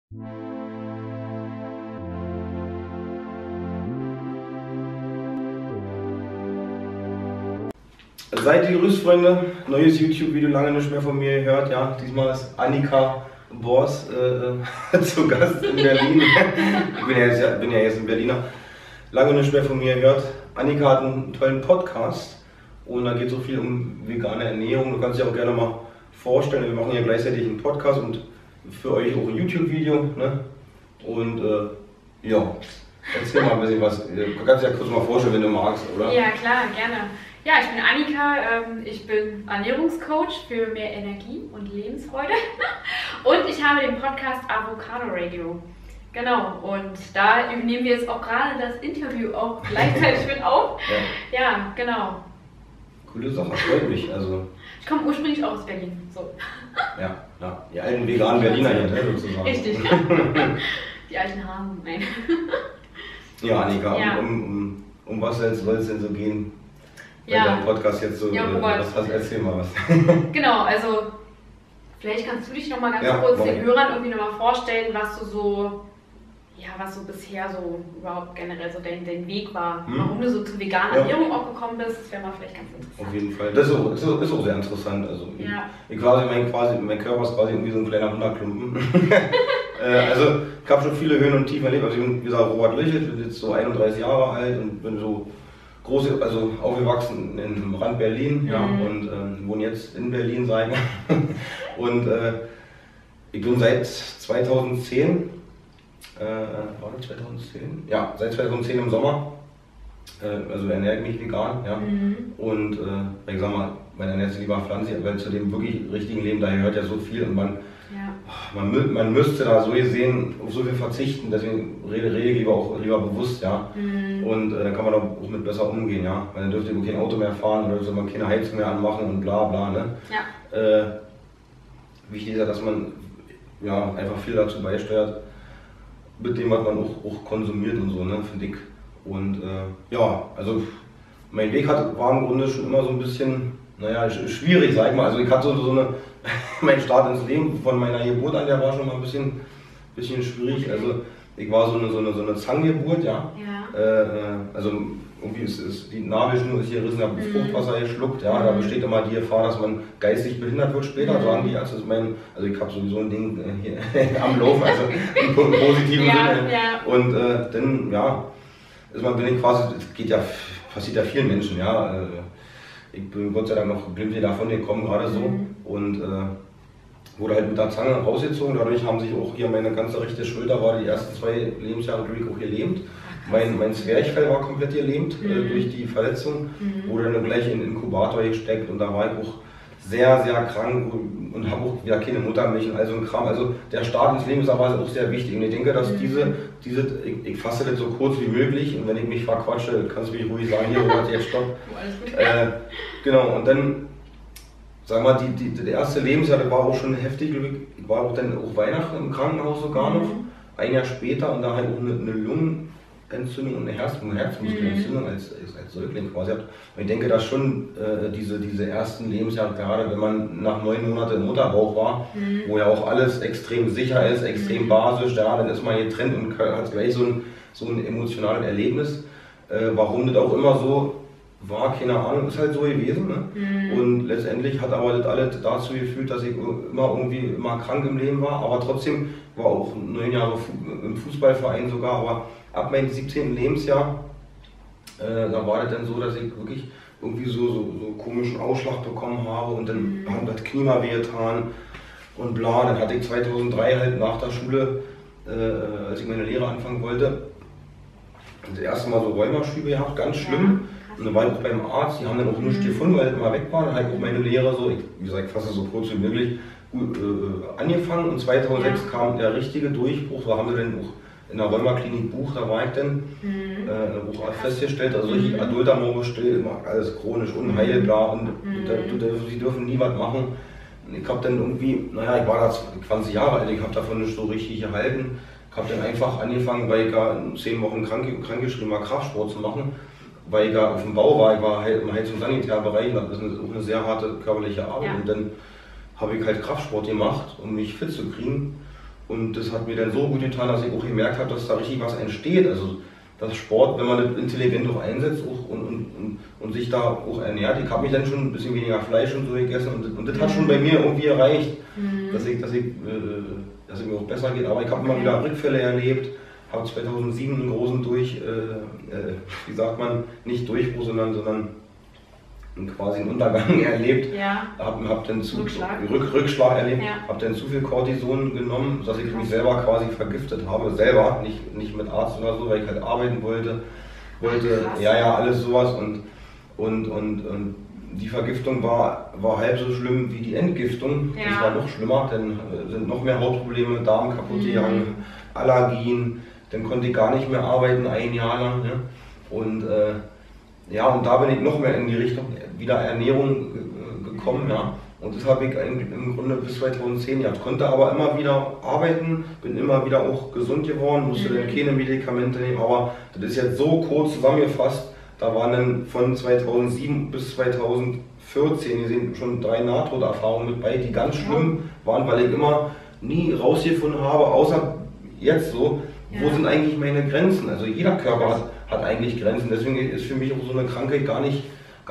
Seid gegrüßt, Freunde. Neues YouTube-Video, lange nicht mehr von mir gehört. Ja, diesmal ist Annika Bors zu Gast in Berlin. Ich bin ja jetzt in Berliner. Lange nicht mehr von mir gehört. Annika hat einen tollen Podcast und da geht so viel um vegane Ernährung. Du kannst dich auch gerne mal vorstellen. Wir machen ja gleichzeitig einen Podcast und für euch auch ein YouTube-Video. Ne? Und ja, erzähl mal ein bisschen was. Du kannst dich ja kurz mal vorstellen, wenn du magst, oder? Ja, klar, gerne. Ja, ich bin Annika, ich bin Ernährungscoach für mehr Energie und Lebensfreude und ich habe den Podcast Avocado Radio. Genau, und da nehmen wir jetzt auch gerade das Interview auch gleichzeitig mit auf. Ja, genau. Coole Sache, freut mich. Also, ich komme ursprünglich auch aus Berlin. So. Ja, die alten veganen Berliner hier, ne, sozusagen. Richtig. Die alten Hasen, nein. Ja, Annika, ja. Um was soll es denn so gehen? Ja. Dein Podcast jetzt so, ja, erzähl mal was. Genau, also vielleicht kannst du dich noch mal ganz ja, kurz den Hörern irgendwie noch mal vorstellen, was du so, ja, was so bisher so überhaupt generell so dein Weg war, warum du so zur veganen Ernährung auch gekommen bist, das wäre mal vielleicht ganz interessant. Auf jeden Fall, das ist auch sehr interessant. Also mein Körper ist quasi irgendwie so ein kleiner Hunderklumpen. Also ich habe schon viele Höhen und Tiefen erlebt. Also ich bin, wie gesagt, Robert Lichelt, bin jetzt so 31 Jahre alt und bin so aufgewachsen im Rand Berlin, ja, und wohne jetzt in Berlin, sage ich. Und ich bin seit 2010, war das 2010? Ja, seit 2010 im Sommer, also ernähre ich mich vegan, ja. Und ich sag mal, man ernährt sich lieber pflanzlich, weil zu dem wirklich richtigen Leben, da gehört ja so viel und man müsste da so gesehen auf so viel verzichten, deswegen rede ich lieber bewusst, ja. Und dann kann man auch mit besser umgehen, ja. Weil dann dürfte man kein Auto mehr fahren oder soll man keine Heizung mehr anmachen und bla bla, ne. Ja. Wichtig ist ja, dass man ja einfach viel dazu beisteuert, mit dem, was man auch konsumiert und so, ne, finde ich. Und ja, also mein Weg war im Grunde schon immer so ein bisschen, naja, schwierig, sag ich mal. Also ich hatte mein Start ins Leben von meiner Geburt an, der war schon mal ein bisschen schwierig. Also ich war so eine Zangengeburt, ja. Also irgendwie ist die Nabelschnur ist hier gerissen, habe Fruchtwasser geschluckt, ja. Da besteht immer die Gefahr, dass man geistig behindert wird später, sagen die. Also ich habe sowieso ein Ding hier am Laufen, also im positiven Sinne. Ja. Und dann, ja, bin ich quasi, passiert ja vielen Menschen, ja. Ich bin Gott sei Dank noch glimpflich davon gekommen, gerade so. Und wurde halt mit der Zange rausgezogen. Dadurch haben sich auch hier meine ganze rechte Schulter, war die ersten 2 Lebensjahre durch auch gelähmt. Mein Zwerchfell war komplett gelähmt durch die Verletzung. Wurde dann gleich in den Inkubator gesteckt und da war ich auch sehr, sehr krank und habe auch wieder keine Muttermilch und all so ein Kram. Also der Start ins Leben ist aber auch sehr wichtig. Und ich denke, dass ich fasse das so kurz wie möglich und wenn ich mich verquatsche, kannst du mich ruhig sagen, hier Robert, jetzt stopp. Genau, und dann, sag mal, der erste Lebensjahr, das war auch schon heftig. Ich war auch dann auch Weihnachten im Krankenhaus sogar noch, ein Jahr später und da halt auch eine Lungenentzündung und eine Herzmuskelentzündung als Säugling quasi hat. Und ich denke, dass schon diese ersten Lebensjahre, gerade wenn man nach 9 Monaten im Mutterbauch war, wo ja auch alles extrem sicher ist, extrem basisch, ja, dann ist man getrennt und hat gleich so ein emotionales Erlebnis. Warum das auch immer so war, keine Ahnung, ist halt so gewesen. Ne? Und letztendlich hat aber das alles dazu geführt, dass ich immer krank im Leben war, aber trotzdem war auch 9 Jahre im Fußballverein sogar, aber ab meinem 17. Lebensjahr, da war das dann so, dass ich wirklich irgendwie so komischen Ausschlag bekommen habe und dann hat das Knie mal wehgetan und bla. Dann hatte ich 2003 halt nach der Schule, als ich meine Lehre anfangen wollte, das erste Mal so Rheumaschübe gehabt, ganz schlimm. Und dann war ich auch beim Arzt, die haben dann auch nichts gefunden, weil ich immer weg war. Dann habe ich auch meine Lehre so, wie gesagt, fast so kurz wie möglich, angefangen. Und 2006 kam der richtige Durchbruch, da haben wir dann auch in der Rheumaklinik Buch, da war ich dann, auch festgestellt, also richtig Adultermorbe still, immer alles chronisch unheilbar und sie dürfen nie was machen. Und ich habe dann irgendwie, naja, ich war da 20 Jahre alt, ich habe davon nicht so richtig gehalten. Ich habe dann einfach angefangen, weil ich ja 10 Wochen krankgeschrieben war, Kraftsport zu machen. Weil ich ja auf dem Bau war, ich war halt im Heiz- und Sanitärbereich, das ist auch eine sehr harte körperliche Arbeit. Und dann habe ich halt Kraftsport gemacht, um mich fit zu kriegen. Und das hat mir dann so gut getan, dass ich auch gemerkt habe, dass da richtig was entsteht. Also dass Sport, wenn man das intelligent auch einsetzt und sich da auch ernährt. Ich habe mich dann schon ein bisschen weniger Fleisch und so gegessen und das hat schon bei mir irgendwie erreicht, dass es mir auch besser geht. Aber ich habe immer wieder Rückfälle erlebt, habe 2007 einen großen wie sagt man, nicht Durchbruch, sondern quasi einen Untergang erlebt, hab dann Rückschlag erlebt, habe dann zu viel Cortison genommen, dass ich mich selber quasi vergiftet habe, selber, nicht mit Arzt oder so, weil ich halt arbeiten wollte, alles sowas und die Vergiftung war halb so schlimm wie die Entgiftung, das war noch schlimmer, dann sind noch mehr Hautprobleme, Darm kaputt gegangen, Allergien, dann konnte ich gar nicht mehr arbeiten, ein Jahr lang, ne? Und da bin ich noch mehr in die Richtung wieder Ernährung gekommen, ja. Und das habe ich eigentlich im Grunde bis 2010 gehabt. Konnte aber immer wieder arbeiten, bin immer wieder auch gesund geworden, musste dann keine Medikamente nehmen, aber das ist jetzt so kurz zusammengefasst, da waren dann von 2007 bis 2014 gesehen schon 3 Nahtoderfahrungen mit bei, die ganz schlimm waren, weil ich immer nie rausgefunden habe, außer jetzt so, wo sind eigentlich meine Grenzen? Also jeder Körper hat eigentlich Grenzen, deswegen ist für mich auch so eine Krankheit gar nicht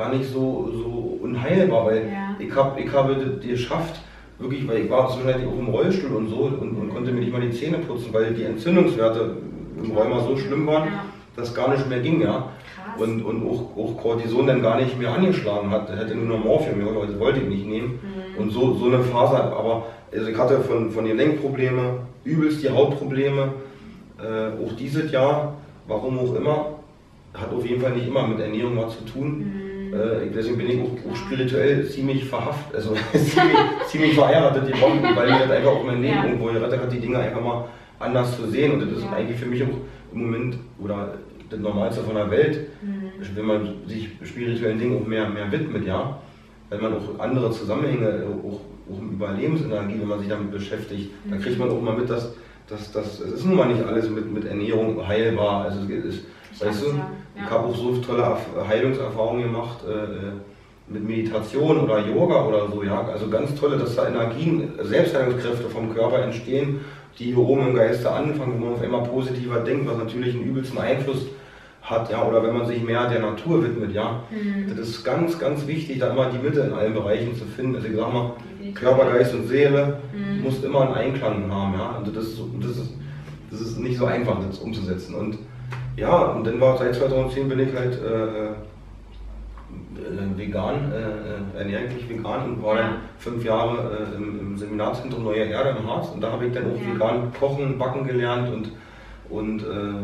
so unheilbar, weil ich habe das geschafft, wirklich, weil ich war zwischendurch auch im Rollstuhl und so und konnte mir nicht mal die Zähne putzen, weil die Entzündungswerte im Rheuma so schlimm waren, dass gar nicht mehr ging, ja. Und auch Cortison dann gar nicht mehr angeschlagen hat, hätte nur noch Morphium, das wollte ich nicht nehmen. Und so eine Phase, aber also ich hatte von Gelenkprobleme, übelst die Hautprobleme, auch dieses Jahr, warum auch immer, hat auf jeden Fall nicht immer mit Ernährung was zu tun. Deswegen bin ich auch spirituell ziemlich verhaftet, also ziemlich verheiratet geworden, weil mir das einfach auch mein Leben irgendwo gerettet hat, die Dinge einfach mal anders zu sehen. Und das ist eigentlich für mich auch im Moment oder das Normalste von der Welt, wenn man sich spirituellen Dingen auch mehr widmet, ja, weil man auch andere Zusammenhänge, auch Überlebensenergie, wenn man sich damit beschäftigt, dann kriegt man auch mal mit, dass es ist nun mal nicht alles mit Ernährung heilbar. Also weißt du, ich habe auch so tolle Heilungserfahrungen gemacht mit Meditation oder Yoga oder so, ja, also ganz tolle, dass da Energien, Selbstheilungskräfte vom Körper entstehen, die hier oben im Geiste anfangen, wo man auf einmal positiver denkt, was natürlich einen übelsten Einfluss hat, ja, oder wenn man sich mehr der Natur widmet, ja, das ist ganz, ganz wichtig, da immer die Mitte in allen Bereichen zu finden. Also ich sag mal, Körper, Geist und Seele muss immer einen Einklang haben, ja, und das ist nicht so einfach, das umzusetzen. Und ja, und dann seit 2010 bin ich halt vegan, ernähre mich vegan und war dann 5 Jahre im Seminarzentrum Neue Erde im Harz und da habe ich dann auch vegan kochen, backen gelernt und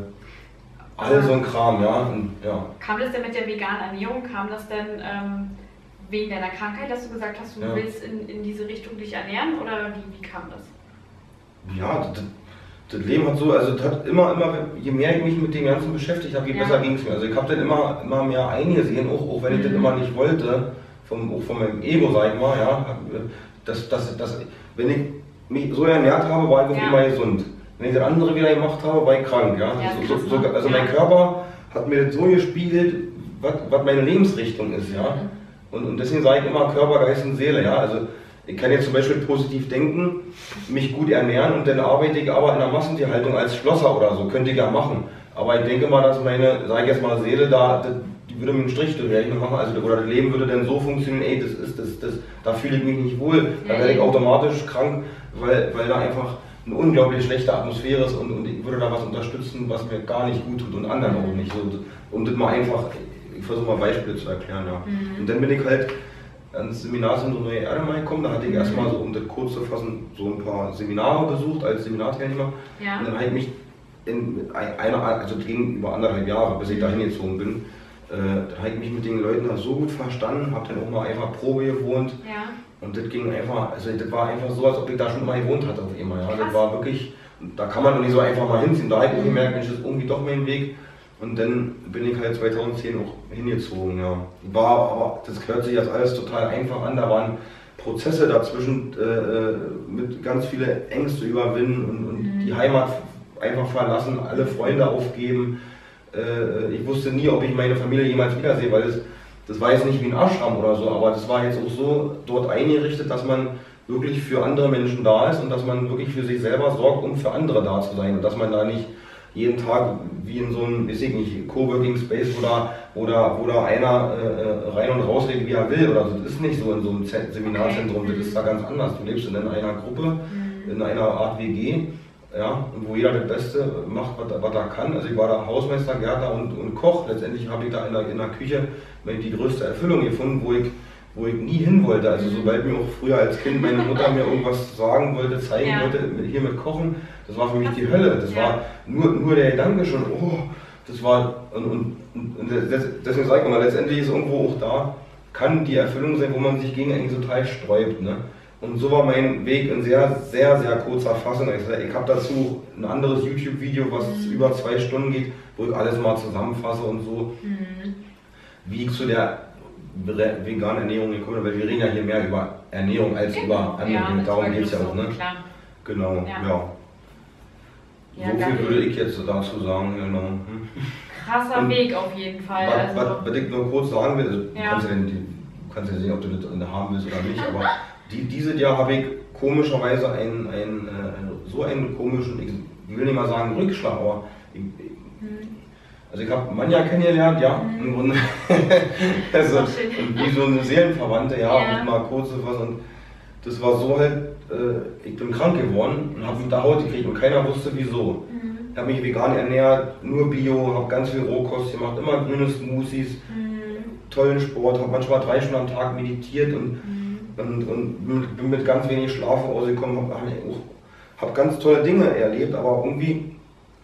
all so ein Kram, ja. Kam das denn mit der veganen Ernährung, kam das denn wegen deiner Krankheit, dass du gesagt hast, du willst in diese Richtung dich ernähren oder wie kam das? Ja, das Leben hat so, also das hat immer, je mehr ich mich mit dem Ganzen beschäftigt habe, je besser ging es mir. Also ich habe dann immer mehr eingesehen, auch wenn ich das immer nicht wollte, auch von meinem Ego, sag ich mal, ja, dass wenn ich mich so ernährt habe, war ich auf immer gesund. Wenn ich das andere wieder gemacht habe, war ich krank. Ja? Also mein Körper hat mir das so gespiegelt, was meine Lebensrichtung ist. Ja? Und deswegen sage ich immer Körper, Geist und Seele. Ja? Also ich kann jetzt zum Beispiel positiv denken, mich gut ernähren und dann arbeite ich aber in der Massentierhaltung als Schlosser oder so, könnte ich ja machen. Aber ich denke mal, dass meine, sage ich jetzt mal, Seele die würde mir einen Strich durch die Rechnung machen, also, oder das Leben würde dann so funktionieren, da fühle ich mich nicht wohl, dann werde ich automatisch krank, weil da einfach eine unglaublich schlechte Atmosphäre ist und ich würde da was unterstützen, was mir gar nicht gut tut und anderen auch nicht. Und das mal einfach, ich versuche mal Beispiele zu erklären. Ja. Und dann bin ich halt ans Seminarzentrum Neue Erde mal gekommen, da hatte ich erstmal so, um das kurz zu fassen, so ein paar Seminare besucht als Seminarteilnehmer. Ja. Und dann habe ich mich also ging über 1,5 Jahre, bis ich da hingezogen bin, da habe ich mich mit den Leuten da so gut verstanden, habe dann auch mal einfach Probe gewohnt. Ja. Und das ging einfach, also das war einfach so, als ob ich da schon mal gewohnt hatte auf einmal. Ja. Das war wirklich, da kann man doch nicht so einfach mal hinziehen. Da habe ich gemerkt, Mensch, das ist irgendwie doch mein Weg. Und dann bin ich halt 2010 auch hingezogen. Ja. Aber das hört sich jetzt alles total einfach an. Da waren Prozesse dazwischen mit ganz viele Ängste überwinden und die Heimat einfach verlassen, alle Freunde aufgeben. Ich wusste nie, ob ich meine Familie jemals wiedersehe, weil das war jetzt nicht wie ein Ashram oder so, aber das war jetzt auch so dort eingerichtet, dass man wirklich für andere Menschen da ist und dass man wirklich für sich selber sorgt, um für andere da zu sein und dass man da nicht jeden Tag wie in so einem, weiß ich nicht, Coworking Space oder einer rein und raus redet, wie er will oder so. Das ist nicht so in so einem Seminarzentrum, das ist da ganz anders. Du lebst in einer Gruppe, in einer Art WG, ja, wo jeder das Beste macht, was er kann. Also ich war da Hausmeister, Gärtner und Koch. Letztendlich habe ich da in der Küche die größte Erfüllung gefunden, wo ich nie hin wollte. Also sobald mir auch früher als Kind meine Mutter mir irgendwas sagen wollte, zeigen wollte, hier mit Kochen, das war für mich die Hölle. Das war nur der Gedanke schon, oh, das war, und deswegen sage ich mal, letztendlich ist irgendwo auch da, kann die Erfüllung sein, wo man sich gegen eigentlich total sträubt. Ne? Und so war mein Weg in sehr, sehr, sehr kurzer Fassung. Ich habe dazu ein anderes YouTube-Video, was über 2 Stunden geht, wo ich alles mal zusammenfasse und so, wie ich zu der veganen Ernährung gekommen bin, weil wir reden ja hier mehr über Ernährung als über Ernährung. Darum geht es ja auch, ne? Klar. Genau, ja. So viel würde ich jetzt dazu sagen, genau. Krasser Weg auf jeden Fall. Was ich nur kurz sagen will, also du kannst ja sehen, ob du das haben willst oder nicht, aber dieses Jahr habe ich komischerweise so einen komischen, ich will nicht mal sagen Rückschlag, aber also ich habe Manja kennengelernt, ja, im Grunde, also, wie so eine Seelenverwandte, und mal kurz was und das war so halt, ich bin krank geworden und habe mit der Haut gekriegt und keiner wusste wieso. Ich habe mich vegan ernährt, nur Bio, habe ganz viel Rohkost gemacht, immer grüne Smoothies, tollen Sport, habe manchmal 3 Stunden am Tag meditiert und bin mit ganz wenig Schlaf rausgekommen, habe ganz tolle Dinge erlebt, aber irgendwie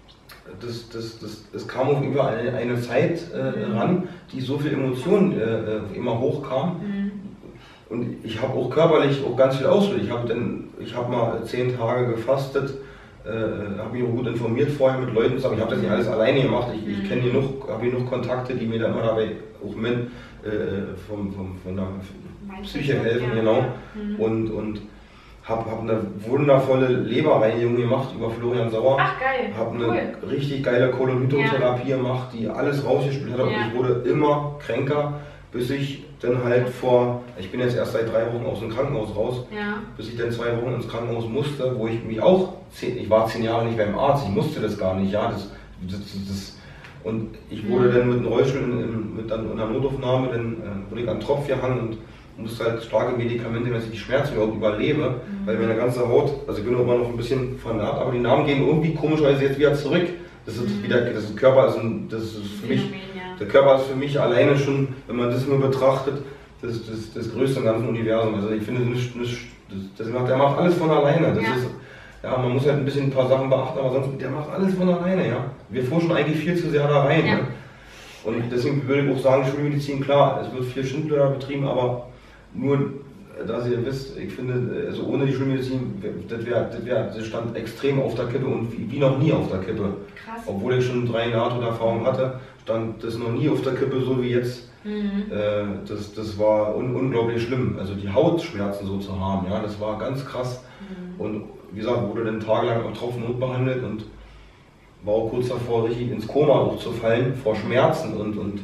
es kam auf über eine Zeit ran, die so viel Emotionen immer hochkam. Und ich habe auch körperlich auch ganz viel ausgelöst. Ich habe mal 10 Tage gefastet, habe mich auch gut informiert vorher mit Leuten zusammen. Ich habe das nicht alles alleine gemacht. Ich kenne habe genug Kontakte, die mir dann immer dabei auch von der Psyche helfen, genau. Und habe eine wundervolle Leberreinigung gemacht über Florian Sauer. Ach geil. Habe eine richtig geile Kolonitotherapie gemacht, die alles rausgespielt hat. Und ich wurde immer kränker, bis ich dann halt ich bin jetzt erst seit 3 Wochen aus dem Krankenhaus raus, bis ich dann 2 Wochen ins Krankenhaus musste, wo ich mich auch, ich war 10 Jahre nicht beim Arzt, ich musste das gar nicht, und ich wurde dann mit einem Rollstuhl mit einer Notaufnahme, dann wurde ich an den Tropf gehangen und musste halt starke Medikamente, dass ich die Schmerzen überhaupt überlebe, weil meine ganze Haut, also ich bin immer noch ein bisschen vernarbt, aber die Narben gehen irgendwie komischerweise jetzt wieder zurück. Das ist Körper ist für mich, der Körper ist für mich alleine schon, wenn man das nur betrachtet, das Größte im ganzen Universum. Also ich finde, der macht alles von alleine. Man muss halt ein paar Sachen beachten, aber sonst, der macht alles von alleine, ja. Wir forschen eigentlich viel zu sehr da rein. Ne? Und deswegen würde ich auch sagen, Schulmedizin, klar, es wird viel Schindluder betrieben, aber nur, dass ihr wisst, ich finde, also ohne die Schulmedizin, das stand extrem auf der Kippe und wie noch nie auf der Kippe. Krass. Obwohl ich schon 3 NATO-Erfahrungen hatte, stand das noch nie auf der Kippe, so wie jetzt. Das war unglaublich schlimm. Also die Hautschmerzen so zu haben, ja, das war ganz krass. Und wie gesagt, wurde dann tagelang am Tropfen behandelt und war auch kurz davor, richtig ins Koma auch zu fallen, vor Schmerzen und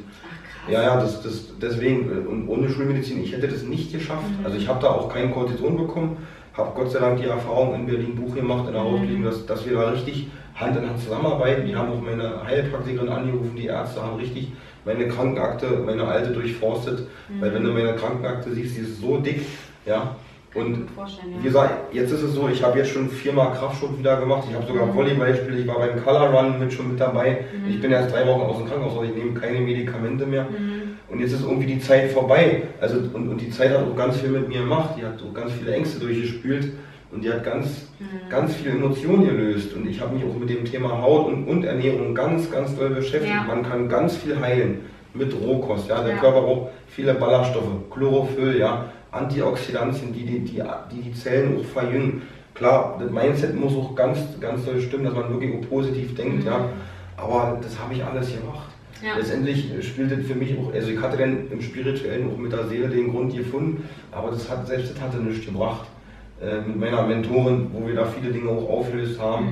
deswegen, und ohne Schulmedizin, ich hätte das nicht geschafft. Also ich habe da auch kein Cortison bekommen, habe Gott sei Dank die Erfahrung in Berlin Buch gemacht, in der Hautklinik, dass wir da richtig Hand in Hand zusammenarbeiten. Die haben auch meine Heilpraktikerin angerufen, die Ärzte haben richtig meine Krankenakte, meine alte durchforstet, weil wenn du meine Krankenakte siehst, die ist so dick, ja. Und wie gesagt, jetzt ist es so, ich habe jetzt schon 4-mal Kraftsport wieder gemacht, ich habe sogar Volleyball gespielt, ich war beim Color Run schon mit dabei. Ich bin erst 3 Wochen aus dem Krankenhaus, ich nehme keine Medikamente mehr. Und jetzt ist irgendwie die Zeit vorbei. Also, und die Zeit hat auch ganz viel mit mir gemacht, die hat auch ganz viele Ängste durchgespült und die hat ganz viele Emotionen gelöst. Und ich habe mich auch mit dem Thema Haut und Ernährung ganz doll beschäftigt. Man kann ganz viel heilen mit Rohkost. Ja? Der Körper braucht viele Ballaststoffe, Chlorophyll, ja? Antioxidantien, die Zellen auch verjüngen. Klar, das Mindset muss auch ganz doll stimmen, dass man wirklich auch positiv denkt, ja. Aber das habe ich alles gemacht. Ja. Letztendlich spielt das für mich auch, also ich hatte dann im Spirituellen auch mit der Seele den Grund gefunden, aber selbst das hatte nichts gebracht. Mit meiner Mentorin, wo wir da viele Dinge auch aufgelöst haben.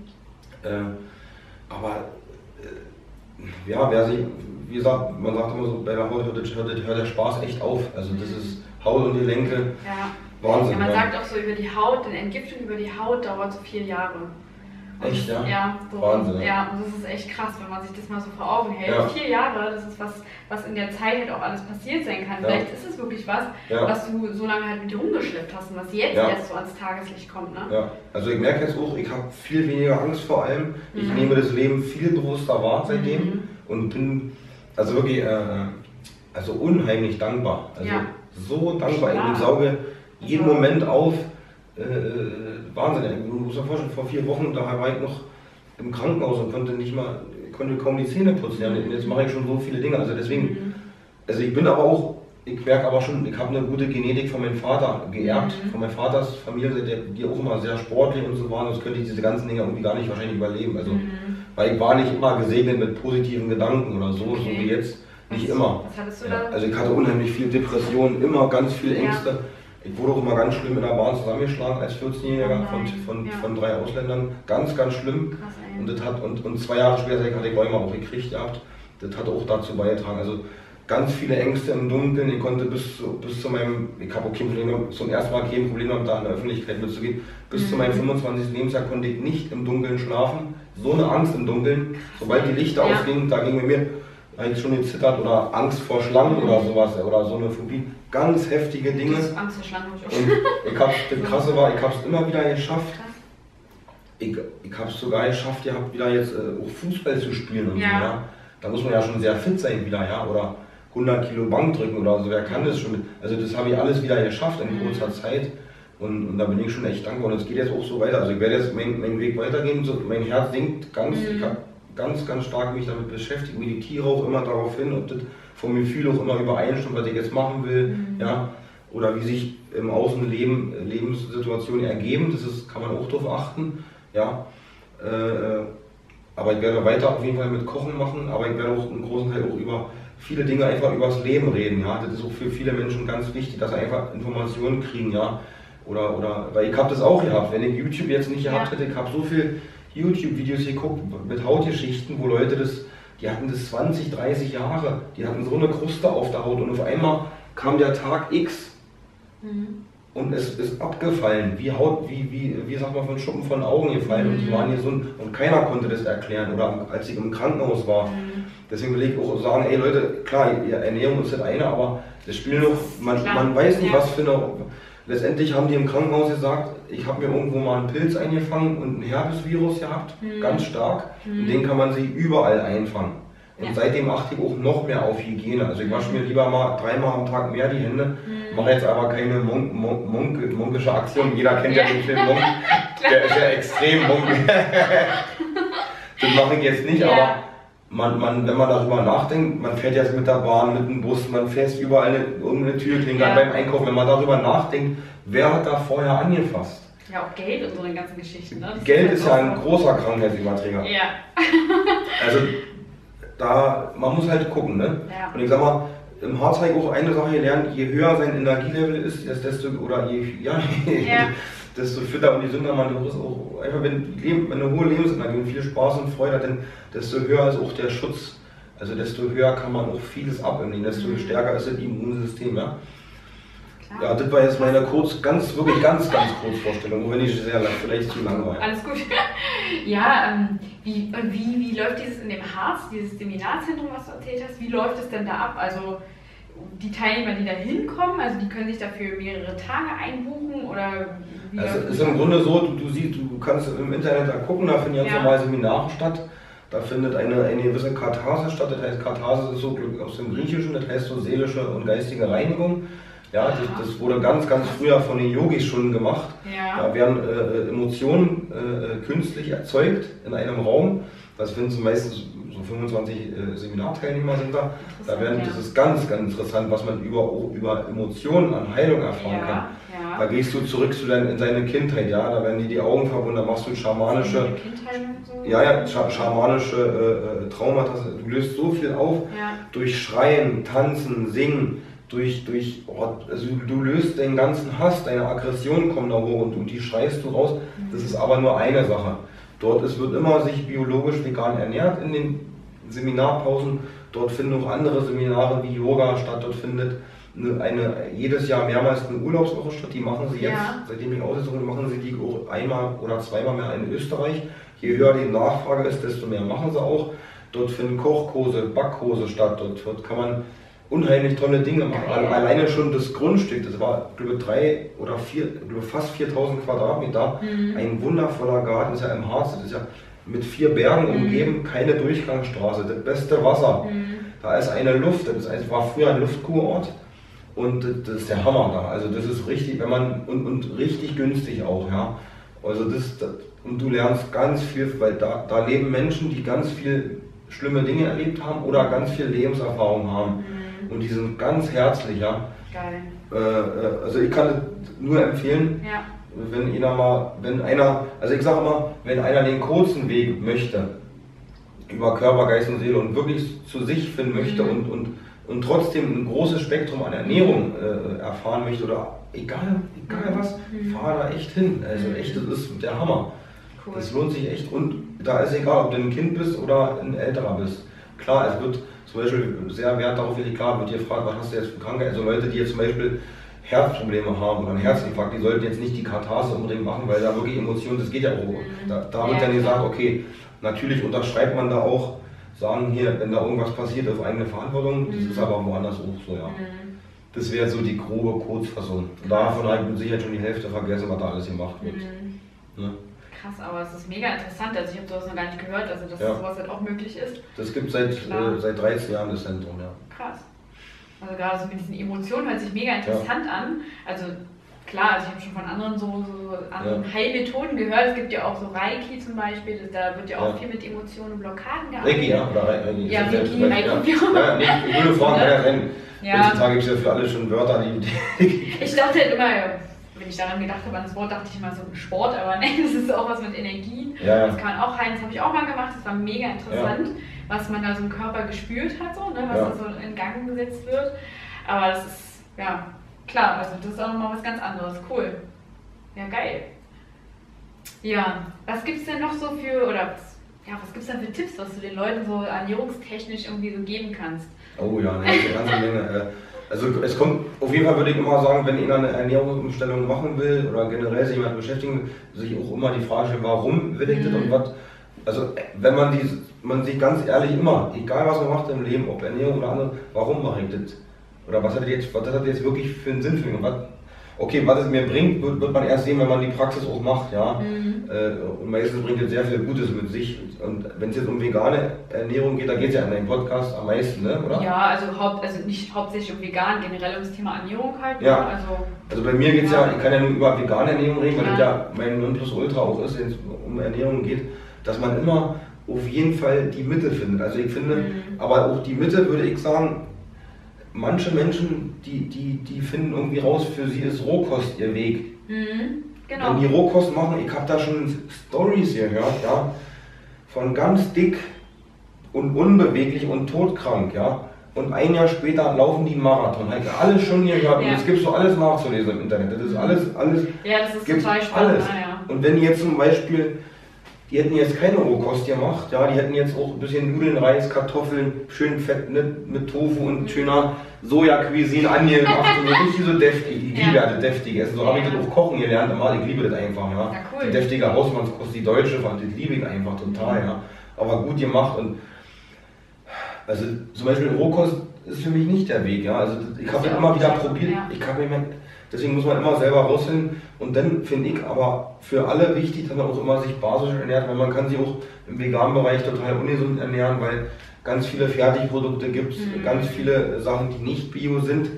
Wie gesagt, man sagt immer so, bei der Haut hört der Spaß echt auf. Also das ist Haut und Gelenke, Wahnsinn. Ja, man sagt auch so über die Haut, eine Entgiftung über die Haut dauert so 4 Jahre. Und echt, ja? Ja, so, Wahnsinn. Ja, und das ist echt krass, wenn man sich das mal so vor Augen hält. Ja. 4 Jahre, das ist was in der Zeit halt auch alles passiert sein kann. Ja. Vielleicht ist es wirklich was du so lange halt mit dir rumgeschleppt hast und was jetzt erst so ans Tageslicht kommt, ne? Ja, also ich merke jetzt auch, ich habe viel weniger Angst vor allem. Ich nehme das Leben viel bewusster wahr seitdem und bin also wirklich also unheimlich dankbar. Also so dankbar. Ich sauge jeden Moment auf. Wahnsinn. Du musst dir vorstellen, vor 4 Wochen, da war ich noch im Krankenhaus und konnte kaum die Zähne putzen. Ja, und jetzt mache ich schon so viele Dinge. Also deswegen, also ich bin aber auch, ich merke aber schon, ich habe eine gute Genetik von meinem Vater geerbt, von meiner Vaters Familie, die auch immer sehr sportlich und so waren, sonst könnte ich diese ganzen Dinge irgendwie gar nicht wahrscheinlich überleben. Also, weil ich war nicht immer gesegnet mit positiven Gedanken oder so, so wie jetzt. Nicht immer. Was hattest du da? Also ich hatte unheimlich viel Depressionen, immer ganz viel Ängste. Ja. Ich wurde auch immer ganz schlimm in der Bahn zusammengeschlagen als 14-Jähriger von 3 Ausländern. Ganz, ganz schlimm. Krass, und 2 Jahre später hatte ich Rheuma auch gekriegt gehabt. Das hat auch dazu beigetragen. Also ganz viele Ängste im Dunkeln. Ich konnte bis zu meinem, ich habe auch kein Problem, zum ersten Mal kein Problem gehabt, da in der Öffentlichkeit mitzugehen. Bis zu meinem 25. Lebensjahr konnte ich nicht im Dunkeln schlafen. So eine Angst im Dunkeln. Sobald die Lichter ausgingen, da ging mir eigentlich schon gezittert oder Angst vor Schlangen oder sowas oder so eine Phobie. Ganz heftige Dinge. Angst vor Schlangen habe ich auch. Und das Krasse war, ich habe es immer wieder geschafft. Ich habe es sogar geschafft, wieder jetzt auch Fußball zu spielen und so. Ja. Da muss man ja schon sehr fit sein wieder, ja, oder 100 Kilo Bank drücken oder so. Wer kann das schon? Also das habe ich alles wieder geschafft in kurzer Zeit. Und da bin ich schon echt dankbar. Und es geht jetzt auch so weiter. Also ich werde jetzt meinen Weg weitergehen. So, mein Herz sinkt ganz. Ich habe ganz stark mich damit beschäftigt, meditiere auch immer darauf hin, ob das vom Gefühl auch immer übereinstimmt, was ich jetzt machen will, ja, oder wie sich im Außen Lebenssituationen ergeben, kann man auch darauf achten, ja, aber ich werde weiter auf jeden Fall mit Kochen machen, aber ich werde auch einen großen Teil auch über viele Dinge einfach übers Leben reden, ja, das ist auch für viele Menschen ganz wichtig, dass sie einfach Informationen kriegen, ja, oder weil ich habe das auch gehabt, wenn ich YouTube jetzt nicht gehabt hätte, ich habe so viel YouTube-Videos geguckt mit Hautgeschichten, wo Leute die hatten das 20, 30 Jahre, die hatten so eine Kruste auf der Haut und auf einmal kam der Tag X und es ist abgefallen, wie sagt man, von Schuppen von Augen gefallen und die waren gesund und keiner konnte das erklären oder als ich im Krankenhaus war. Deswegen will ich auch sagen, ey Leute, klar, Ernährung ist das eine, aber das Spiel noch, man weiß nicht, was für eine... Letztendlich haben die im Krankenhaus gesagt, ich habe mir irgendwo mal einen Pilz eingefangen und ein Herpesvirus gehabt, ganz stark. Und den kann man sich überall einfangen. Und seitdem achte ich auch noch mehr auf Hygiene. Also ich wasche mir lieber mal 3-mal am Tag mehr die Hände, mache jetzt aber keine munkische Aktion. Jeder kennt ja den Film Monk, der ist ja extrem Monk. Das mache ich jetzt nicht, aber wenn man darüber nachdenkt, man fährt jetzt mit der Bahn, mit dem Bus, man fährt überall irgendeine Türklinke beim Einkaufen, wenn man darüber nachdenkt, wer hat da vorher angefasst? Ja, auch Geld und so eine ganzen Geschichten. Ne? Geld ist ja ein großer Krankheitsüberträger. Ja. Also man muss halt gucken, ne? Ja. Und ich sag mal, im Harz habe ich auch eine Sache gelernt, je höher sein Energielevel ist, desto fitter und gesünder man ist auch. Einfach wenn eine hohe Lebensenergie und viel Spaß und Freude hat, desto höher ist auch der Schutz. Also desto höher kann man auch vieles abnehmen, desto stärker ist das Immunsystem. Ja? Ja, das war jetzt meine wirklich ganz kurz Vorstellung, wenn ich vielleicht zu lang war. Alles gut. Ja, wie läuft dieses in dem Harz, dieses Seminarzentrum, was du erzählt hast, wie läuft es denn da ab? Also die Teilnehmer, die da hinkommen, also die können sich dafür mehrere Tage einbuchen oder wie? Also es ist im Grunde so, du kannst im Internet da gucken, da finden ganz normal Seminare statt. Da findet eine gewisse Katharsis statt, das heißt Katharsis ist so aus dem Griechischen, das heißt so seelische und geistige Reinigung. Ja, das wurde ganz früher von den Yogis schon gemacht. Ja. Da werden Emotionen künstlich erzeugt in einem Raum. Das finden meistens so 25 Seminarteilnehmer sind da. Das ist ganz interessant, was man über Emotionen an Heilung erfahren kann. Ja. Da gehst du zurück in deine Kindheit, ja, da werden dir die Augen verbunden, da machst du schamanische Traumata. Du löst so viel auf durch Schreien, Tanzen, Singen. Also du löst deinen ganzen Hass, deine Aggression kommt da hoch und die schreist du raus. Das ist aber nur eine Sache. Wird immer sich biologisch vegan ernährt in den Seminarpausen. Dort finden auch andere Seminare wie Yoga statt. Dort findet jedes Jahr mehrmals eine Urlaubswoche statt. Die machen sie jetzt, Ja. seitdem ich ausgezogen bin, machen sie die auch einmal oder zweimal mehr in Österreich. Je höher die Nachfrage ist, desto mehr machen sie auch. Dort finden Kochkurse, Backkurse statt. Dort kann man unheimlich tolle Dinge machen. Geil. Alleine schon das Grundstück, das war, glaube ich, 3 oder 4, fast 4000 Quadratmeter. Ein wundervoller Garten, das ist ja im Harz, das ist ja mit 4 Bergen umgeben, keine Durchgangsstraße, das beste Wasser. Da ist eine Luft, das war früher ein Luftkurort und das ist der Hammer da. Also das ist richtig, wenn man und richtig günstig auch, ja. Also und du lernst ganz viel, weil da leben Menschen, die ganz viel schlimme Dinge erlebt haben oder ganz viel Lebenserfahrung haben. Und die sind ganz herzlich, ja. Geil. Also ich kann nur empfehlen, Ja. also ich sage immer, wenn einer den kurzen Weg möchte, über Körper, Geist und Seele und wirklich zu sich finden möchte und trotzdem ein großes Spektrum an Ernährung erfahren möchte oder egal was, fahr da echt hin. Also echt, das ist der Hammer. Cool. Das lohnt sich echt und da ist egal, ob du ein Kind bist oder ein älterer bist. Klar, es wird zum Beispiel sehr Wert darauf gelegt, klar, wird dir gefragt, was hast du jetzt für Krankheit? Also Leute, die jetzt zum Beispiel Herzprobleme haben oder einen Herzinfarkt, die sollten jetzt nicht die Katharse unbedingt machen, weil da wirklich Emotionen, das geht ja auch. Da wird dann gesagt, okay, natürlich unterschreibt man da auch, sagen hier, wenn da irgendwas passiert, auf eigene Verantwortung, das ist aber woanders auch so, ja. Das wäre so die grobe Kurzfassung. Davon habe ich mit Sicherheit schon die Hälfte vergessen, was da alles gemacht wird. Ne? Krass, aber es ist mega interessant. Also ich habe sowas noch gar nicht gehört, also dass sowas halt auch möglich ist. Das gibt seit 13 Jahren das Zentrum, ja. Krass. Also gerade so mit diesen Emotionen hört sich mega interessant an. Also klar, also ich habe schon von anderen so anderen Heilmethoden gehört. Es gibt ja auch so Reiki zum Beispiel, da wird ja auch viel mit Emotionen und Blockaden gearbeitet. Reiki, ja, oder Reiki. Ja, Reiki. Ja, nee, ich würde fragen, ja. Heutzutage gibt es ja für alle schon Wörter, die ich dachte halt immer, wenn ich daran gedacht habe, an das Wort, dachte ich immer so Sport, aber nein, das ist auch was mit Energie. Ja. Das kann man auch heilen, das habe ich auch mal gemacht, das war mega interessant, was man da so im Körper gespürt hat, so, ne, was da so in Gang gesetzt wird. Aber das ist, ja, klar, also das ist auch nochmal was ganz anderes. Cool. Ja, geil. Ja, was gibt es denn noch so für, was gibt es denn für Tipps, was du den Leuten so ernährungstechnisch irgendwie so geben kannst? Oh ja, eine ganze Menge. Also es kommt, auf jeden Fall würde ich immer sagen, wenn jemand eine Ernährungsumstellung machen will oder generell sich jemand beschäftigen, sich auch immer die Frage stellen, warum will ich das und was. Also wenn man sich ganz ehrlich immer, egal was man macht im Leben, ob Ernährung oder andere, warum mache ich das? Oder was hat das jetzt wirklich für einen Sinn für mich? Was es mir bringt, wird man erst sehen, wenn man die Praxis auch macht, ja. Und meistens bringt es sehr viel Gutes mit sich. Und wenn es jetzt um vegane Ernährung geht, da geht es ja in deinem Podcast am meisten, ne? Oder? Ja, also nicht hauptsächlich um vegan, generell ums Thema Ernährung halt. Ja. Ne? Also bei mir geht es ja, ich kann ja nur über vegane Ernährung reden, weil das ja mein Nonplusultra auch ist, wenn es um Ernährung geht, dass man immer auf jeden Fall die Mitte findet. Also ich finde, aber auch die Mitte würde ich sagen, manche Menschen, die finden irgendwie raus, für sie ist Rohkost ihr Weg. Genau. Wenn die Rohkost machen, ich habe da schon Stories gehört, ja, von ganz dick und unbeweglich und todkrank, ja. Und ein Jahr später laufen die einen Marathon. Habe ich alles schon gehört und es gibt so alles nachzulesen im Internet. Das ist alles. Ja, das ist total spannend. Alles. Und wenn die jetzt zum Beispiel, die hätten jetzt keine Rohkost gemacht, ja, die hätten jetzt auch ein bisschen Nudeln, Reis, Kartoffeln, schön fett mit Tofu und schöner Soja-Cuisine angemacht und richtig so deftig. Ich liebe ja das deftige Essen. So habe ich das auch kochen gelernt, immer. Ich liebe das einfach, ja. Cool. Die deftige Hausmannskost, die deutsche, das liebe ich einfach total, ja. Aber gut gemacht und also zum Beispiel Rohkost ist für mich nicht der Weg, ja. Also ich habe immer wieder probiert, deswegen muss man immer selber rausfinden und dann finde ich aber für alle wichtig, dass man auch immer sich basisch ernährt, weil man kann sich auch im veganen Bereich total ungesund ernähren, weil ganz viele Fertigprodukte gibt es, ganz viele Sachen, die nicht bio sind,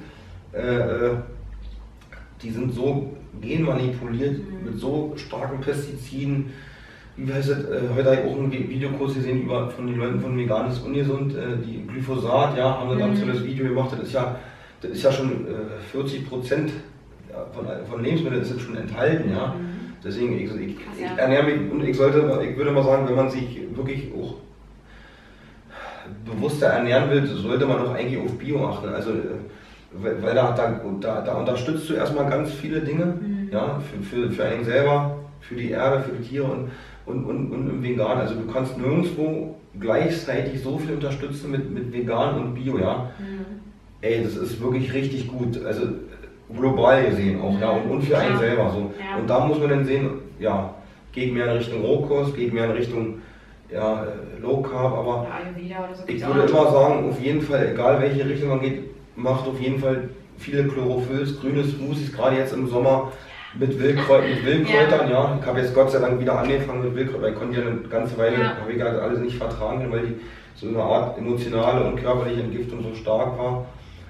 die sind so genmanipuliert mit so starken Pestiziden. Wie heißt das? Heute habe ich auch einen Videokurs gesehen von den Leuten von Vegan ist ungesund, die Glyphosat, ja, haben dann dazu das Video gemacht, das ist ja schon 40% von Lebensmitteln ist schon enthalten, ja. Deswegen, ich ernähre mich und ich würde mal sagen, wenn man sich wirklich auch bewusster ernähren will, sollte man auch eigentlich auf Bio achten. Also, weil da unterstützt du erstmal ganz viele Dinge, ja, für einen selber, für die Erde, für die Tiere und im Vegan. Also du kannst nirgendwo gleichzeitig so viel unterstützen mit Vegan und Bio, ja. ey, das ist wirklich richtig gut. Also global gesehen auch, ja, und für einen selber so. Ja. Und da muss man dann sehen, ja, geht mehr in Richtung Rohkost, geht mehr in Richtung ja, Low Carb, aber ich würde immer sagen, auf jeden Fall, egal welche Richtung man geht, macht auf jeden Fall viele Chlorophylls, grüne Smoothies, gerade jetzt im Sommer mit Wildkräutern, ja. Ich habe jetzt Gott sei Dank wieder angefangen mit Wildkräutern, weil ich konnte ja eine ganze Weile, habe ich halt alles nicht vertragen, weil die so eine Art emotionale und körperliche Entgiftung so stark war.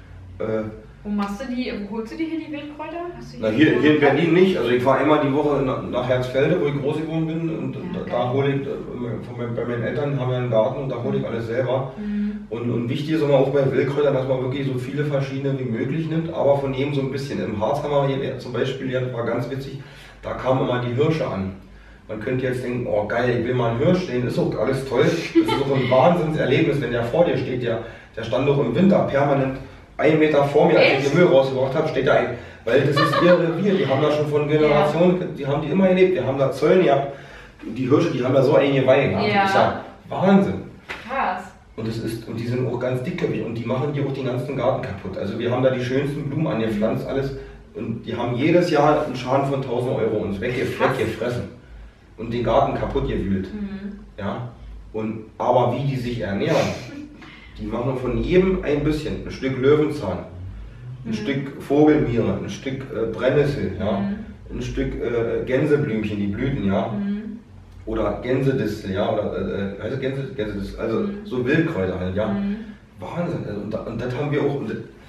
Wo machst du die, wo holst du die hier, die Wildkräuter? Na, hier in Berlin nicht. Also ich fahre einmal die Woche nach Herzfelde, wo ich groß geworden bin, und da hole ich, bei meinen Eltern haben wir einen Garten und da hole ich alles selber. Und wichtig ist immer auch bei Wildkräutern, dass man wirklich so viele verschiedene wie möglich nimmt, aber von jedem so ein bisschen. Im Harz haben wir hier zum Beispiel, das war ganz witzig, da kamen immer die Hirsche an. Man könnte jetzt denken, oh geil, ich will mal einen Hirsch sehen, ist auch alles toll. Das ist auch ein Wahnsinnserlebnis, wenn der vor dir steht, der stand doch im Winter permanent 1 Meter vor mir, als ich den Müll rausgebracht habe, steht da ein. Weil das ist ihr Revier, die haben da schon von Generationen, die haben die immer erlebt, die haben da Zöllen gehabt. Die Hirsche, die haben da so ein Geweih gehabt. Das ist ja Wahnsinn. Krass. Und die sind auch ganz dickköpfig und die machen dir auch den ganzen Garten kaputt. Also wir haben da die schönsten Blumen angepflanzt, alles. Und die haben jedes Jahr einen Schaden von 1.000 € uns weggefressen. Und den Garten kaputt gewühlt. Ja? Aber wie die sich ernähren, die machen von jedem ein bisschen. Ein Stück Löwenzahn, ein Stück Vogelmiere, ein Stück Brennnessel, ja? Ein Stück Gänseblümchen, die Blüten, ja? Oder Gänsedistel, ja? Oder heißt Gänsedistel, also so Wildkräuter halt, ja? Wahnsinn. Also, und das haben wir auch.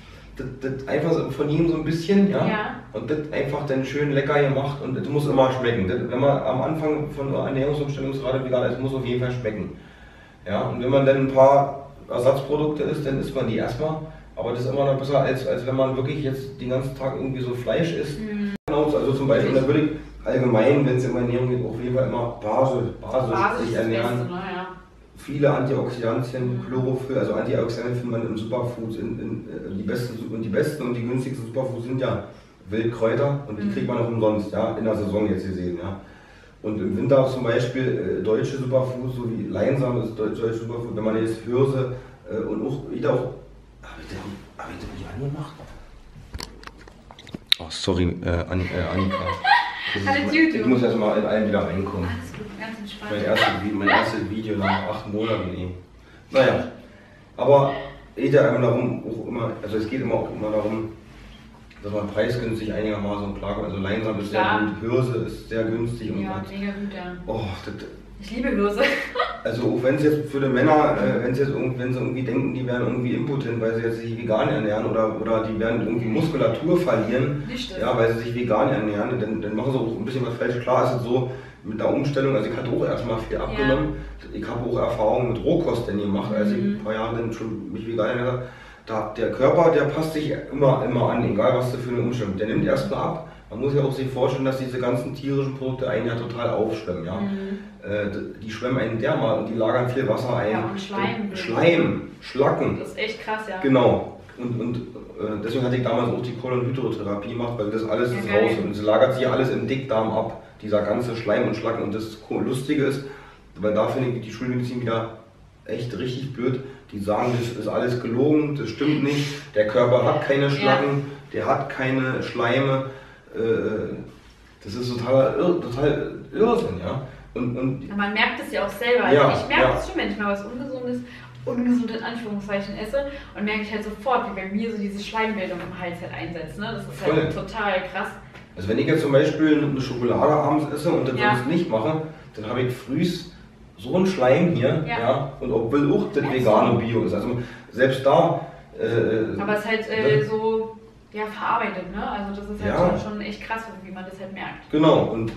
Das einfach so von jedem so ein bisschen, ja? Und das einfach dann schön lecker gemacht und das muss immer schmecken. Das, wenn man am Anfang von einer Ernährungsumstellung gerade vegan ist, muss auf jeden Fall schmecken. Ja? Und wenn man dann ein paar Ersatzprodukte isst, dann isst man die erstmal, aber das ist immer noch besser, als wenn man wirklich jetzt den ganzen Tag irgendwie so Fleisch isst. Also zum Beispiel, da würde ich allgemein, wenn es in Ernährung geht, auf jeden Fall immer basisch sich ernähren. Beste, ne? Viele Antioxidantien, Chlorophyll, also Antioxidantien findet man im Superfoods, die besten und die günstigsten Superfoods sind ja Wildkräuter und die kriegt man auch umsonst, ja, in der Saison jetzt gesehen, ja. Und im Winter zum Beispiel deutsche Superfoods, so wie Leinsamen ist deutsche Superfood, wenn man jetzt Hirse und auch wieder auch. Hab ich den nicht angemacht? Oh, sorry, Annika. Ich muss erst mal in allen wieder reinkommen. Alles gut, ganz entspannt. Mein erstes Video nach 8 Monaten. Naja, aber es geht ja darum, es geht immer darum, dass man preisgünstig einigermaßen klarkommt. Also Leinsamen ist sehr gut, Hirse ist sehr günstig. Und ja, mega gut, ja. Oh, ich liebe Hirse. Also auch wenn es jetzt für die Männer, wenn sie irgendwie denken, die werden irgendwie impotent, weil sie jetzt sich vegan ernähren oder die werden irgendwie Muskulatur verlieren, ja, weil sie sich vegan ernähren, dann machen sie auch ein bisschen was falsch. Klar ist es so, mit der Umstellung, also ich hatte auch erstmal viel abgenommen, ich habe auch Erfahrungen mit Rohkost denn gemacht, als ich ein paar Jahre dann schon mich vegan ernährt habe. Der Körper, der passt sich immer an, egal was du für eine Umstellung. Der nimmt erstmal ab. Man muss ja auch sich vorstellen, dass diese ganzen tierischen Produkte einen ja total aufschwemmen. Ja? Die schwemmen einen dermaßen und die lagern viel Wasser ein. Ja, und Schleim, Schlacken. Das ist echt krass, ja. Genau. Und deswegen hatte ich damals auch die Kohlenhydrotherapie gemacht, weil das alles ist raus und es lagert sich ja alles im Dickdarm ab, dieser ganze Schleim und Schlacken. Und das Lustige ist, weil da finde ich die Schulmedizin wieder echt richtig blöd. Die sagen, das ist alles gelogen, das stimmt nicht, der Körper hat keine Schlacken, der hat keine Schleime. Das ist total Irrsinn, ja. Und man merkt es ja auch selber. Also ich merke es schon, wenn ich mal was ungesund in Anführungszeichen esse und merke ich halt sofort, wie bei mir so diese Schleimbildung im Hals halt einsetzt. Ne? Das ist halt total krass. Also wenn ich jetzt zum Beispiel eine Schokolade abends esse und das sonst nicht mache, dann habe ich frühst so ein Schleim hier, ja, und obwohl auch das vegan und bio ist. Also selbst da. Aber es ist halt so verarbeitet, ne? Also das ist halt schon echt krass, wie man das halt merkt. Genau, und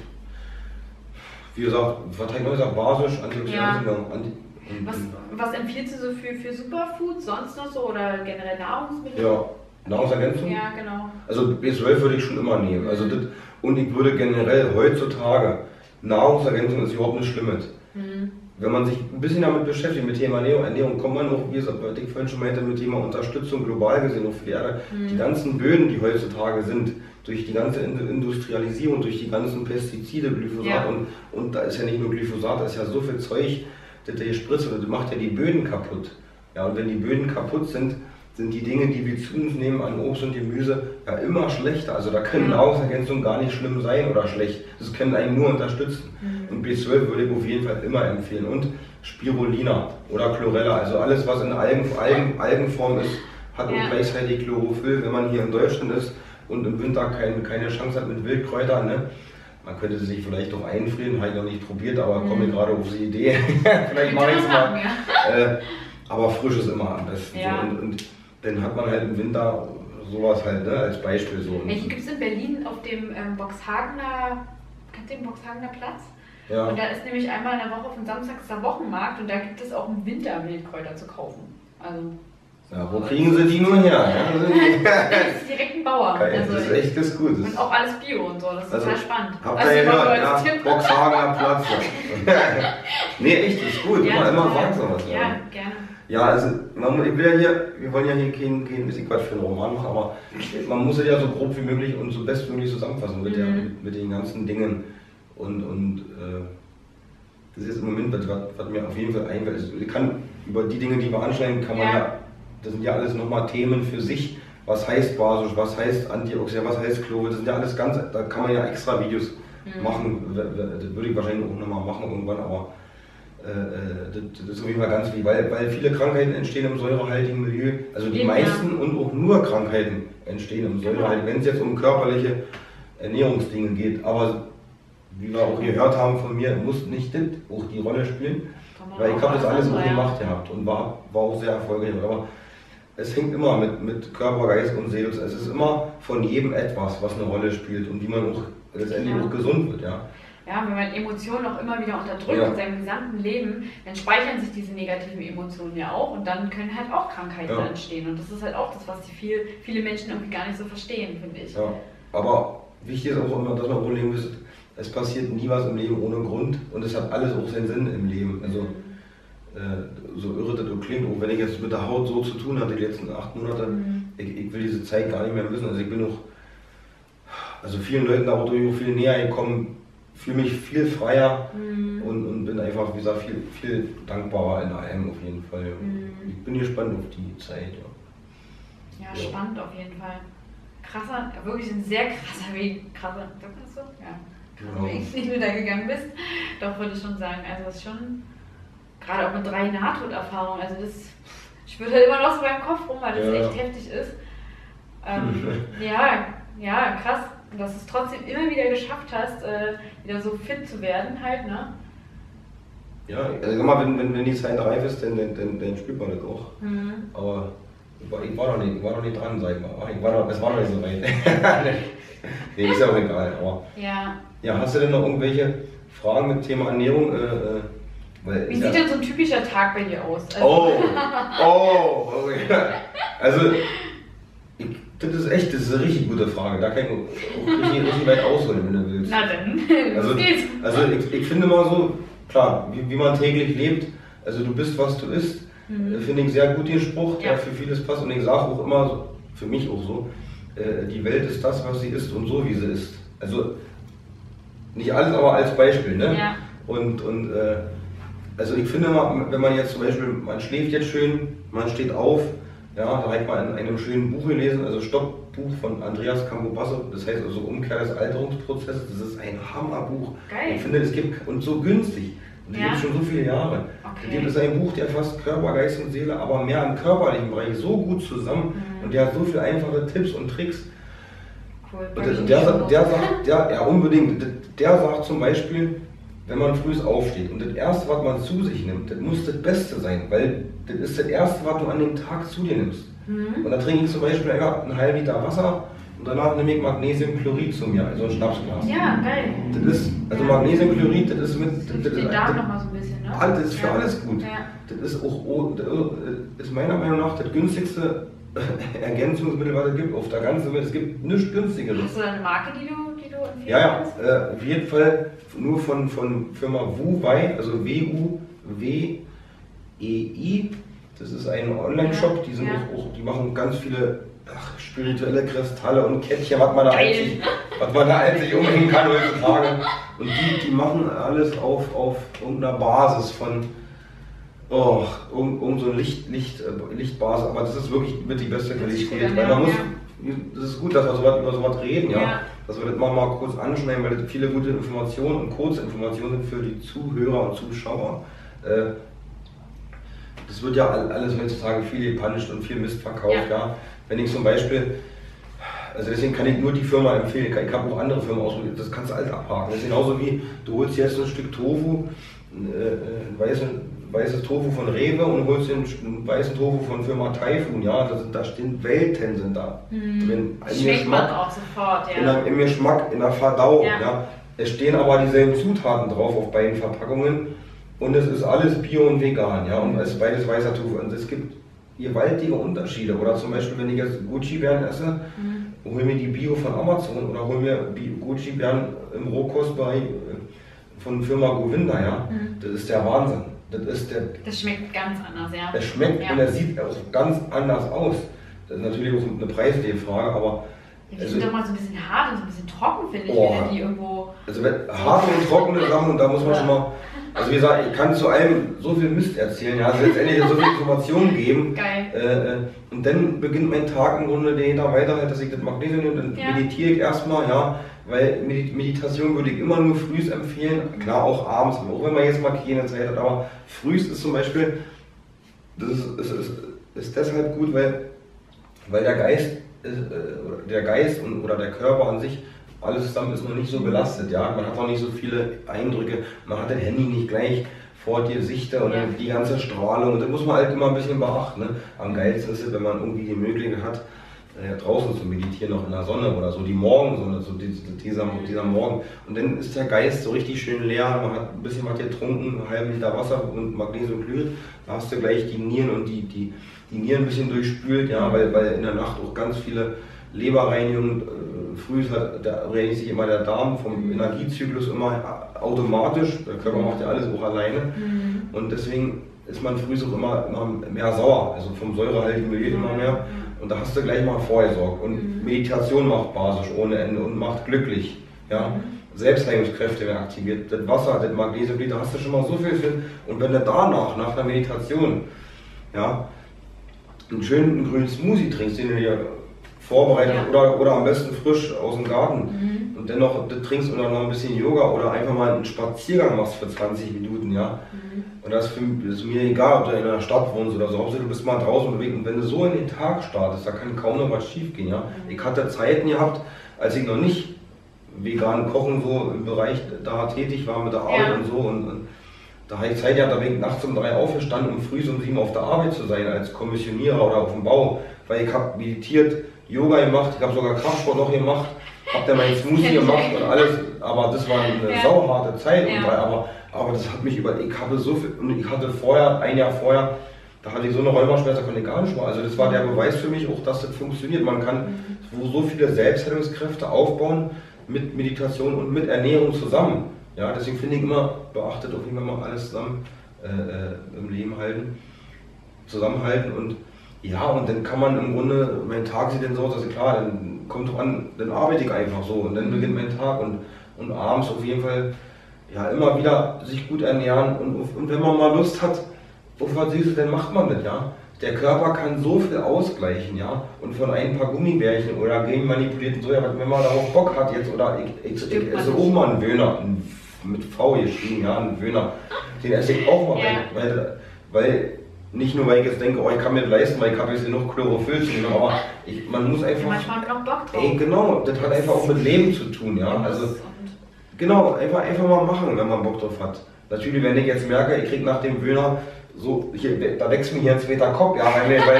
wie gesagt, basisch, Antioxidantien. Was empfiehlst du so für Superfoods sonst noch so oder generell Nahrungsmittel? Ja, Nahrungsergänzung? Ja, genau. Also B12 würde ich schon immer nehmen. Also das, und ich würde generell heutzutage, Nahrungsergänzung ist überhaupt nicht Schlimmes. Wenn man sich ein bisschen damit beschäftigt, mit Thema Ernährung, kommt man auch, wie gesagt, was ich vorhin schon meinte, mit Thema Unterstützung global gesehen auch für die Erde. Die ganzen Böden, die heutzutage sind, durch die ganze Industrialisierung, durch die ganzen Pestizide, Glyphosat und da ist ja nicht nur Glyphosat, da ist ja so viel Zeug, das der gespritzt wird, das macht ja die Böden kaputt. Ja, und wenn die Böden kaputt sind, sind die Dinge, die wir zu uns nehmen an Obst und Gemüse, ja immer schlechter. Also da können Nahrungsergänzungen gar nicht schlimm sein oder schlecht. Das können einen nur unterstützen. Und B12 würde ich auf jeden Fall immer empfehlen. Und Spirulina oder Chlorella, also alles, was in Algenform ist, hat auch gleichzeitig Chlorophyll. Wenn man hier in Deutschland ist und im Winter keine Chance hat mit Wildkräutern, ne? Man könnte sie sich vielleicht auch einfrieren, habe ich noch nicht probiert, aber komme gerade auf die Idee. Vielleicht mache ich es mal. Aber frisch ist immer am besten. Ja. So. Und dann hat man halt im Winter sowas halt, ne, als Beispiel so. Hier gibt es in Berlin auf dem Boxhagener, kennt ihr den Boxhagener Platz? Ja. Und da ist nämlich einmal in der Woche von Samstag ist der Wochenmarkt und da gibt es auch im Winter Wildkräuter zu kaufen. Also ja, wo kriegen sie die nur her? Ja? das ist direkt ein Bauer. Geil, Also, das ist echt das gut. Und auch alles Bio und so, das ist total spannend. Habt ihr gehört, ja, Boxhagener Platz. Nee, echt, das ist gut, Ja, immer sagen sowas. Ja, gerne. Ja, also ich will ja hier, wir wollen ja hier kein bisschen Quatsch für einen Roman machen, aber man muss es ja so grob wie möglich und so bestmöglich zusammenfassen mit den ganzen Dingen. Und das ist im Moment, was mir auf jeden Fall einfällt. Also ich kann über die Dinge, die wir anschneiden, kann man ja, das sind ja alles nochmal Themen für sich. Was heißt basisch, was heißt Antioxidant, was heißt Chlorid, das sind ja alles ganz, da kann man ja extra Videos machen. Das würde ich wahrscheinlich auch nochmal machen irgendwann, aber das ist auf jeden Fall ganz wichtig, weil viele Krankheiten entstehen im säurehaltigen Milieu, also die meisten und auch nur Krankheiten entstehen im säurehaltigen, wenn es jetzt um körperliche Ernährungsdinge geht, aber wie wir auch gehört haben von mir, muss nicht das auch die Rolle spielen, weil ich habe das alles auch gemacht gehabt und war auch sehr erfolgreich, aber es hängt immer mit Körper, Geist und Seele, es ist immer von jedem etwas, was eine Rolle spielt und wie man auch letztendlich auch gesund wird, ja. Ja, wenn man Emotionen auch immer wieder unterdrückt in seinem gesamten Leben, dann speichern sich diese negativen Emotionen ja auch und dann können halt auch Krankheiten entstehen. Und das ist halt auch das, was viele Menschen irgendwie gar nicht so verstehen, finde ich. Ja, aber wichtig ist auch immer, dass man auch leben müsste, es passiert nie was im Leben ohne Grund und es hat alles auch seinen Sinn im Leben. Also so irre das klingt, auch wenn ich jetzt mit der Haut so zu tun hatte die letzten 8 Monate, ich will diese Zeit gar nicht mehr wissen. Also ich bin auch vielen Leuten dadurch auch viel näher gekommen, fühle mich viel freier und bin einfach, wie gesagt, viel dankbarer in allem auf jeden Fall. Ich bin gespannt auf die Zeit. Ja, spannend auf jeden Fall. Krasser, wirklich ein sehr krasser Weg. Krasser, sagt man das so? Ja. Krasser Weg, den du da gegangen bist. Doch, würde ich schon sagen. Also das ist schon, gerade auch mit 3 Nahtoderfahrungen, also das schwirrt halt immer noch so beim Kopf rum, weil das echt heftig ist. Ja, krass. Und dass du es trotzdem immer wieder geschafft hast, wieder so fit zu werden halt, ne? Ja, also immer wenn die Zeit reif ist, dann spürt man das auch. Aber ich war noch nicht dran, sag ich mal. Es war noch nicht so weit. Nee, ist ja auch egal. Aber ja, hast du denn noch irgendwelche Fragen mit Thema Ernährung? Wie sieht denn so ein typischer Tag bei dir aus? Also also das ist eine richtig gute Frage. Da kann ich auch richtig weit ausholen, wenn du willst. Na dann, also geht's. Also ich finde mal so, klar, wie man täglich lebt, also du bist, was du isst, finde ich sehr gut den Spruch, der für vieles passt. Und ich sage auch immer, so, für mich auch so, die Welt ist das, was sie ist und so, wie sie ist. Also nicht alles, aber als Beispiel. Ne? Ja. Und also ich finde mal, wenn man jetzt zum Beispiel, man schläft jetzt schön, man steht auf, ja, da habe ich mal in einem schönen Buch gelesen, also Stoppbuch von Andreas Campobasso, das heißt also Umkehr des Alterungsprozesses, das ist ein Hammerbuch. Geil. Ich finde, es gibt, und so günstig, und die gibt es schon so viele Jahre. Okay. Das ist ein Buch, der fasst Körper, Geist und Seele, aber mehr im körperlichen Bereich so gut zusammen und der hat so viele einfache Tipps und Tricks. Cool. Und der sagt, ja unbedingt, der sagt zum Beispiel, wenn man früh aufsteht und das Erste, was man zu sich nimmt, das muss das Beste sein, weil das ist das Erste, was du an dem Tag zu dir nimmst. Und da trinke ich zum Beispiel einen halben Liter Wasser und danach nehme ich Magnesiumchlorid zu mir, also ein Schnapsglas. Ja, geil. Das ist, also Magnesiumchlorid, das ist mit... Das ist da nochmal so ein bisschen, ne? Das ist für alles gut. Ja. Das ist auch, das ist meiner Meinung nach das günstigste Ergänzungsmittel, was es gibt auf der ganzen Welt. Es gibt nichts günstigeres. Hast du da eine Marke, die du empfiehlst? Ja, auf jeden Fall nur von Firma Wuwei, also WUWEI. Das ist ein Online-Shop, die sind auch, die machen ganz viele spirituelle Kristalle und Kettchen, was man da eigentlich umhängen kann heutzutage. Und die machen alles auf irgendeiner Basis von Oh, irgend so ein Lichtbase, aber das ist wirklich mit die beste Qualität. Weil das ist gut, dass wir über sowas reden, ja. Dass wir das mal kurz anschneiden, weil das viele gute Informationen und kurze Informationen sind für die Zuhörer und Zuschauer. Das wird ja alles heutzutage viel gepanscht und viel Mist verkauft, ja. Wenn ich zum Beispiel, also deswegen kann ich nur die Firma empfehlen, ich habe auch andere Firmen ausprobiert, das kannst du alles abhaken. Das ist genauso wie, du holst jetzt ein Stück Tofu, weißes Tofu von Rewe und holst den weißen Tofu von Firma Taifun, ja, da stehen Welten sind da drin. Schmeckt man auch sofort, ja. Im Geschmack, in der Verdauung, ja. Es stehen aber dieselben Zutaten drauf auf beiden Verpackungen und es ist alles bio und vegan, ja, und es ist beides weißer Tofu und es gibt gewaltige Unterschiede. Oder zum Beispiel, wenn ich jetzt Goji-Beeren esse, hol mir die Bio von Amazon oder hol mir Goji-Beeren im Rohkostbereich von Firma Govinda, ja, das ist der Wahnsinn. Das schmeckt ganz anders, ja. Es schmeckt und es sieht auch ganz anders aus. Das ist natürlich auch eine preisliche Frage, aber... Die sind doch mal so ein bisschen hart und so ein bisschen trocken, finde ich, wenn die irgendwo... Also harte und trockene Sachen, und da muss man schon mal... Also wie gesagt, ich kann zu allem so viel Mist erzählen, ja, also letztendlich so viel Informationen geben. Geil. Und dann beginnt mein Tag im Grunde dahinter weiter, dass ich das Magnesium nehme, dann meditiere ich erstmal, ja, weil Meditation würde ich immer nur frühs empfehlen, klar auch abends, auch wenn man jetzt mal keine Zeit hat, aber frühs ist zum Beispiel, das ist deshalb gut, weil der Geist oder der Körper an sich, alles zusammen ist noch nicht so belastet, ja, man hat auch nicht so viele Eindrücke, man hat das Handy nicht gleich vor dir Sichter und die ganze Strahlung und das muss man halt immer ein bisschen beachten, ne? Am geilsten ist es, wenn man irgendwie die Möglichkeit hat, draußen zu meditieren, noch in der Sonne oder so, die Morgensonne, so dieser Morgen. Und dann ist der Geist so richtig schön leer, man hat ein bisschen was getrunken, einen halben Liter Wasser und Magnesiumchlorid, da hast du gleich die Nieren und die Nieren ein bisschen durchspült, ja, weil in der Nacht auch ganz viele Leberreinigungen, früh reinigt sich immer der Darm vom Energiezyklus immer automatisch, der Körper macht ja alles auch alleine und deswegen ist man früh auch immer mehr sauer, also vom säurehaltigen Milieu immer mehr. Und da hast du gleich mal vorgesorgt. Und Meditation macht basisch ohne Ende und macht glücklich. Ja? Selbstheilungskräfte werden aktiviert. Das Wasser, das Magnesium, da hast du schon mal so viel für. Und wenn du danach, nach der Meditation, ja, einen schönen grünen Smoothie trinkst, den du dir vorbereitet oder am besten frisch aus dem Garten und dennoch das trinkst und dann noch ein bisschen Yoga oder einfach mal einen Spaziergang machst für 20 Minuten, ja. Und das ist mir egal, ob du in einer Stadt wohnst oder so, Hauptsache du bist mal draußen bewegt und wenn du so in den Tag startest, da kann kaum noch was schief gehen, ja. Ich hatte Zeiten gehabt, als ich noch nicht vegan kochen so im Bereich da tätig war mit der Arbeit und so und da habe ich Zeit gehabt, da bin ich nachts um 3 aufgestanden, um früh um 7 auf der Arbeit zu sein als Kommissionierer oder auf dem Bau, weil ich habe meditiert, Yoga gemacht, ich habe sogar Kraftsport noch gemacht, habe dann meinen Smoothie gemacht und alles, aber das war eine sauharte Zeit, aber das hat mich ich habe so viel, und ich hatte ein Jahr vorher, da hatte ich so eine Rheumaschmerzen, konnte ich gar nicht mal, also das war der Beweis für mich auch, dass das funktioniert, man kann so viele Selbstheilungskräfte aufbauen mit Meditation und mit Ernährung zusammen, ja, deswegen finde ich immer, beachtet auf jeden Fall mal alles zusammen im Leben zusammenhalten und ja, und dann kann man im Grunde, mein Tag sieht dann so aus, dass klar, dann kommt drauf an, dann arbeite ich einfach so und dann beginnt mein Tag und abends auf jeden Fall ja immer wieder sich gut ernähren und wenn man mal Lust hat, auf was Süßes, dann macht man das, ja. Der Körper kann so viel ausgleichen, ja, und von ein paar Gummibärchen oder genmanipulierten Soja, wenn man darauf Bock hat jetzt, oder ich esse auch mal einen Wöhner, mit V geschrieben, ja, einen Wöhner, den esse ich auch mal, weil nicht nur, weil ich jetzt denke, oh, ich kann mir das leisten, weil ich habe jetzt genug Chlorophyll zu nehmen, aber man muss einfach... Manchmal hat man auch Bock drauf. Ey, genau, das hat einfach auch mit Leben zu tun, ja. Also, genau, einfach mal machen, wenn man Bock drauf hat. Natürlich, wenn ich jetzt merke, ich kriege nach dem Wöhner so, da wächst mir hier ein zweiter Kopf, ja,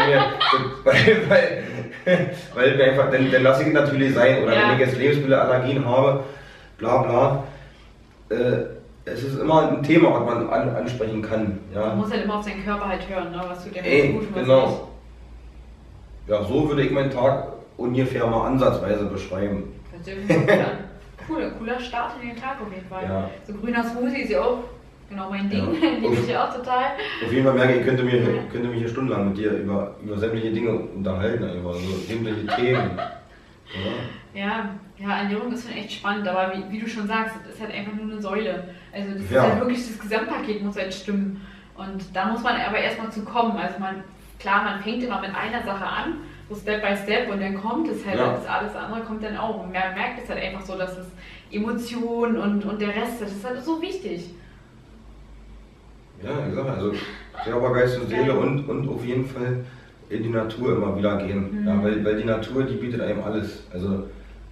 weil mir einfach, dann lasse ich es natürlich sein, oder wenn ich jetzt Lebensmittelallergien habe, bla bla. Es ist immer ein Thema, was man ansprechen kann. Ja. Man muss halt immer auf seinen Körper halt hören, ne? Was tut der gut und was genau. nicht. Ja, so würde ich meinen Tag ungefähr mal ansatzweise beschreiben. Das hört sich cooler Start in den Tag auf jeden Fall. Ja. So grüner Smoothie ist ja auch genau mein Ding, liebe ich ja auch total. Auf jeden Fall merke ich, ich könnte mich hier stundenlang mit dir über sämtliche Dinge unterhalten, einfach so sämtliche Themen. Ja, Ernährung ist schon echt spannend, aber wie du schon sagst, das ist halt einfach nur eine Säule. Also das ist halt wirklich, das Gesamtpaket muss halt stimmen. Und da muss man aber erstmal zu kommen. Also klar, man fängt immer mit einer Sache an, so Step by Step und dann kommt es halt, das alles andere kommt dann auch. Und man merkt es halt einfach so, dass es Emotionen und der Rest, das ist halt so wichtig. Ja, ich sage, also Körper, Geist und Seele und auf jeden Fall in die Natur immer wieder gehen. Ja, weil die Natur, die bietet einem alles. Also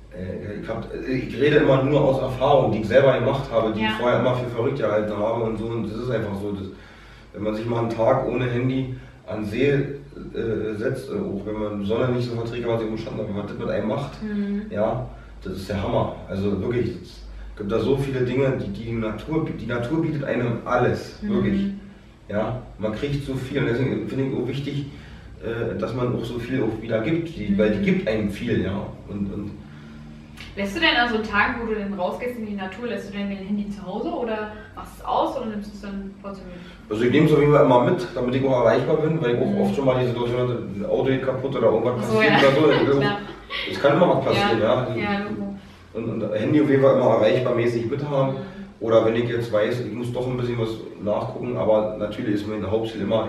ich rede immer nur aus Erfahrung, die ich selber gemacht habe, die ich vorher immer für verrückt gehalten habe und so. Und das ist einfach so, wenn man sich mal einen Tag ohne Handy an See setzt, auch wenn man die Sonne nicht so verträgt, was ich umstanden habe, was das mit einem macht, ja, das ist der Hammer. Also wirklich, es gibt da so viele Dinge, die Natur bietet einem alles, wirklich. Ja, man kriegt so viel und deswegen finde ich auch wichtig, dass man auch so viel auch wieder gibt, weil die gibt einem viel, ja. Und lässt du denn an so Tagen, wo du dann rausgehst in die Natur, lässt du denn dein Handy zu Hause oder machst du es aus oder nimmst du es dann trotzdem mit? Also ich nehme es auf jeden Fall immer mit, damit ich auch erreichbar bin, weil ich auch oft schon mal die Situation hatte, das Auto geht kaputt oder irgendwas passiert oder so. Es kann immer was passieren, ja. Und Handy auf jeden Fall immer erreichbar mäßig mit haben. Oder wenn ich jetzt weiß, ich muss doch ein bisschen was nachgucken, aber natürlich ist mein Hauptziel immer,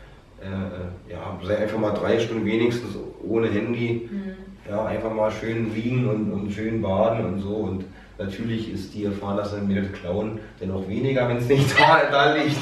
sei einfach mal 3 Stunden wenigstens ohne Handy. Ja, einfach mal schön liegen und schön baden und so. Und natürlich ist die Gefahr, dass dann mir das klauen, denn auch weniger, wenn es nicht da liegt.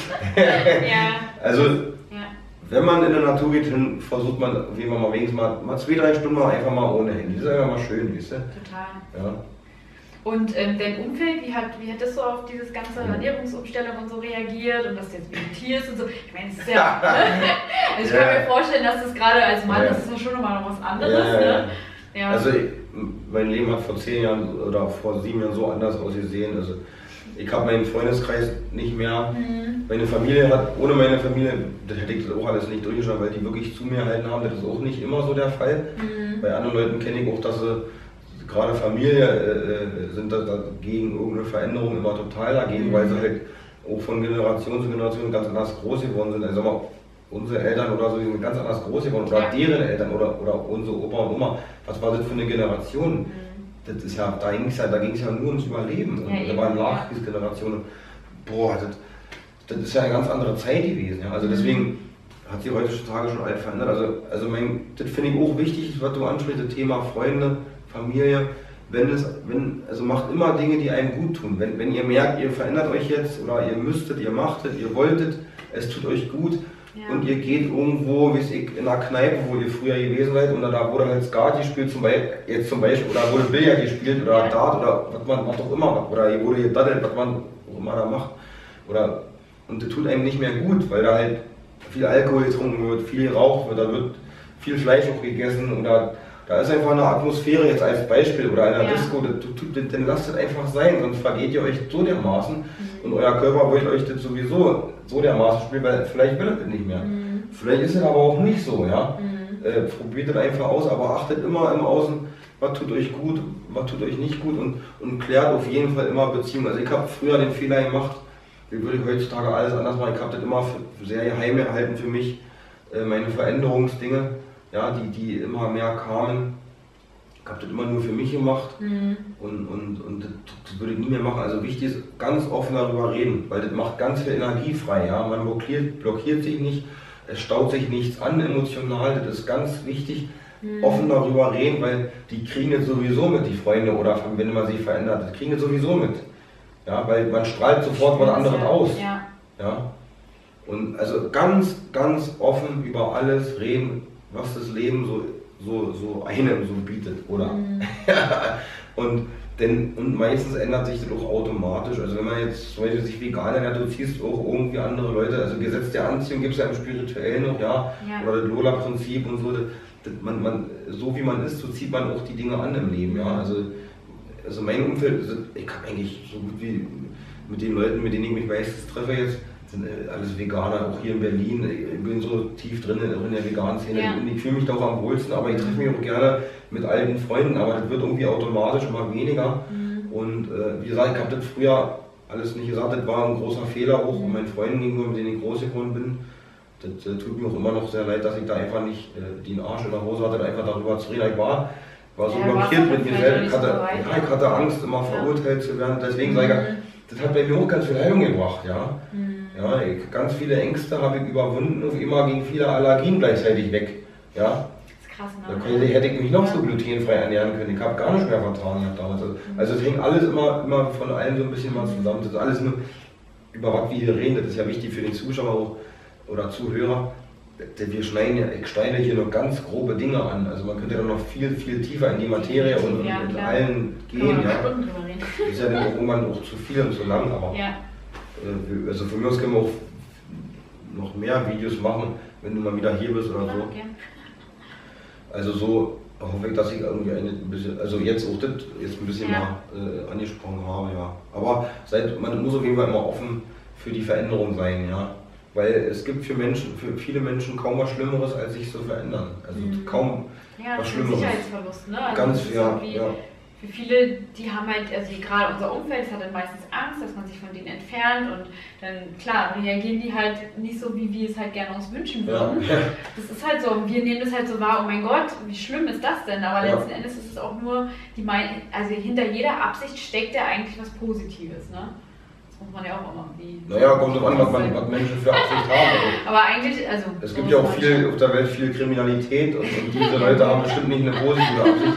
Also, wenn man in der Natur geht, dann versucht man auf jeden Fall mal wenigstens mal 2-3 Stunden mal einfach mal ohne Handy. Das ist einfach mal schön, weißt du? Total. Ja. Und dein Umfeld, wie hat das so auf dieses ganze Ernährungsumstellung und so reagiert und dass du jetzt meditierst und so? Ich meine, es ist ja, also ich kann mir vorstellen, dass das gerade als Mann, das ist ja schon nochmal noch was anderes, ne? Ja. Also mein Leben hat vor 10 Jahren oder vor 7 Jahren so anders ausgesehen. Also ich habe meinen Freundeskreis nicht mehr. Meine Familie ohne meine Familie, das hätte ich das auch alles nicht durchgeschaut, weil die wirklich zu mir gehalten haben. Das ist auch nicht immer so der Fall. Bei anderen Leuten kenne ich auch, dass sie gerade Familie sind gegen irgendeine Veränderung immer total dagegen, weil sie halt auch von Generation zu Generation ganz anders groß geworden sind. Also mal, unsere Eltern oder so die sind ganz anders groß geworden oder deren Eltern oder unsere Opa und Oma. Was war das für eine Generation? Das ist ja, da ging es ja nur ums Überleben. Und da waren Nachkriegsgenerationen. Boah, das ist ja eine ganz andere Zeit gewesen. Ja? Also deswegen hat sich heutzutage schon alt verändert. Also das finde ich auch wichtig, was du ansprichst, das Thema Freunde, Familie. Also macht immer Dinge, die einem gut tun. Wenn ihr merkt, ihr verändert euch jetzt oder ihr müsstet, ihr machtet, ihr wolltet, es tut euch gut und ihr geht irgendwo, wie ich, in einer Kneipe, wo ihr früher gewesen seid und da wurde halt Skat gespielt, zum Beispiel, oder wurde Billard gespielt oder Dart oder was auch immer macht, oder ihr wurde gedaddelt, was man auch immer da macht. Und das tut einem nicht mehr gut, weil da halt viel Alkohol getrunken wird, viel geraucht wird, da wird viel Fleisch auch gegessen oder da ist einfach eine Atmosphäre jetzt als Beispiel oder einer Disco, dann lasst es einfach sein, sonst vergeht ihr euch so dermaßen und euer Körper wollte euch das sowieso so dermaßen spielen, weil vielleicht will es nicht mehr. Vielleicht ist es aber auch nicht so, ja. Probiert es einfach aus, aber achtet immer im Außen, was tut euch gut, was tut euch nicht gut und klärt auf jeden Fall immer Beziehungen. Also ich habe früher den Fehler gemacht, wie würde ich heutzutage alles anders machen, ich habe das immer sehr geheim gehalten für mich, meine Veränderungsdinge. Ja, die immer mehr kamen. Ich habe das immer nur für mich gemacht und das würde ich nie mehr machen. Also wichtig ist, ganz offen darüber reden, weil das macht ganz viel Energie frei. Ja? Man blockiert sich nicht, es staut sich nichts an emotional, das ist ganz wichtig. Offen darüber reden, weil die kriegen das sowieso mit, die Freunde oder wenn man sich verändert, das kriegen das sowieso mit. Ja? Weil man strahlt sofort was anderes aus. Ja? Und also ganz, ganz offen über alles reden, was das Leben so einem so bietet, oder? Und meistens ändert sich das auch automatisch. Also wenn man jetzt zum Beispiel sich vegan ernährt, du ziehst auch irgendwie andere Leute, also Gesetz der Anziehung gibt es ja im Spirituellen noch, oder das Lola-Prinzip und so, so wie man ist, so zieht man auch die Dinge an im Leben, ja. Also mein Umfeld, ich habe eigentlich so gut wie mit den Leuten, mit denen ich mich meistens treffe jetzt, sind alles Veganer, auch hier in Berlin. Ich bin so tief drin in der veganen Szene und ich fühle mich da auch am wohlsten, aber ich treffe mich auch gerne mit alten Freunden, aber das wird irgendwie automatisch immer weniger. Und wie gesagt, ich habe das früher alles nicht gesagt, das war ein großer Fehler auch und meinen Freunden gegenüber, mit denen ich groß geworden bin. Das tut mir auch immer noch sehr leid, dass ich da einfach nicht den Arsch in der Hose hatte, einfach darüber zu reden. Ich war so blockiert mit mir selbst, ich hatte Angst, immer verurteilt zu werden, deswegen sage ich, das hat bei mir auch ganz viel Heilung gebracht, ja. Ja, ganz viele Ängste habe ich überwunden und immer gegen viele Allergien gleichzeitig weg. Ja. Krass, ne? Da hätte ich mich noch so glutenfrei ernähren können. Ich habe gar nicht mehr vertragen damals. Also es hängt alles immer von allem so ein bisschen mal zusammen. Das ist alles nur, über was wir hier reden, das ist ja wichtig für den Zuschauer auch, oder Zuhörer. Ich schneide hier nur ganz grobe Dinge an. Also man könnte ja noch viel tiefer in die Materie und in allen gehen. Ja. Das ist ja dann auch irgendwann auch zu viel und zu lang. Aber also von mir aus können wir auch noch mehr Videos machen, wenn du mal wieder hier bist oder so. Okay. Also so hoffe ich, dass ich irgendwie ein bisschen, also jetzt auch das jetzt ein bisschen mal angesprochen habe, ja. Aber man muss auf jeden Fall immer offen für die Veränderung sein, ja. Weil es gibt für viele Menschen kaum was Schlimmeres, als sich zu verändern. Also kaum was Schlimmeres. Sicherheitsverlust, ne? Also ganz, für viele, die haben halt, also gerade unser Umfeld, das hat dann meistens Angst, dass man sich von denen entfernt und dann, klar, reagieren die halt nicht so, wie wir es halt gerne uns wünschen würden. Ja. Das ist halt so, wir nehmen das halt so wahr, oh mein Gott, wie schlimm ist das denn? Aber letzten Endes ist es auch nur, also hinter jeder Absicht steckt ja eigentlich was Positives, ne? Muss man ja auch immer Naja, kommt drauf an, was Menschen für Absicht haben. Aber eigentlich, also. Es gibt ja auch auf der Welt viel Kriminalität und diese Leute haben bestimmt nicht eine positive Absicht,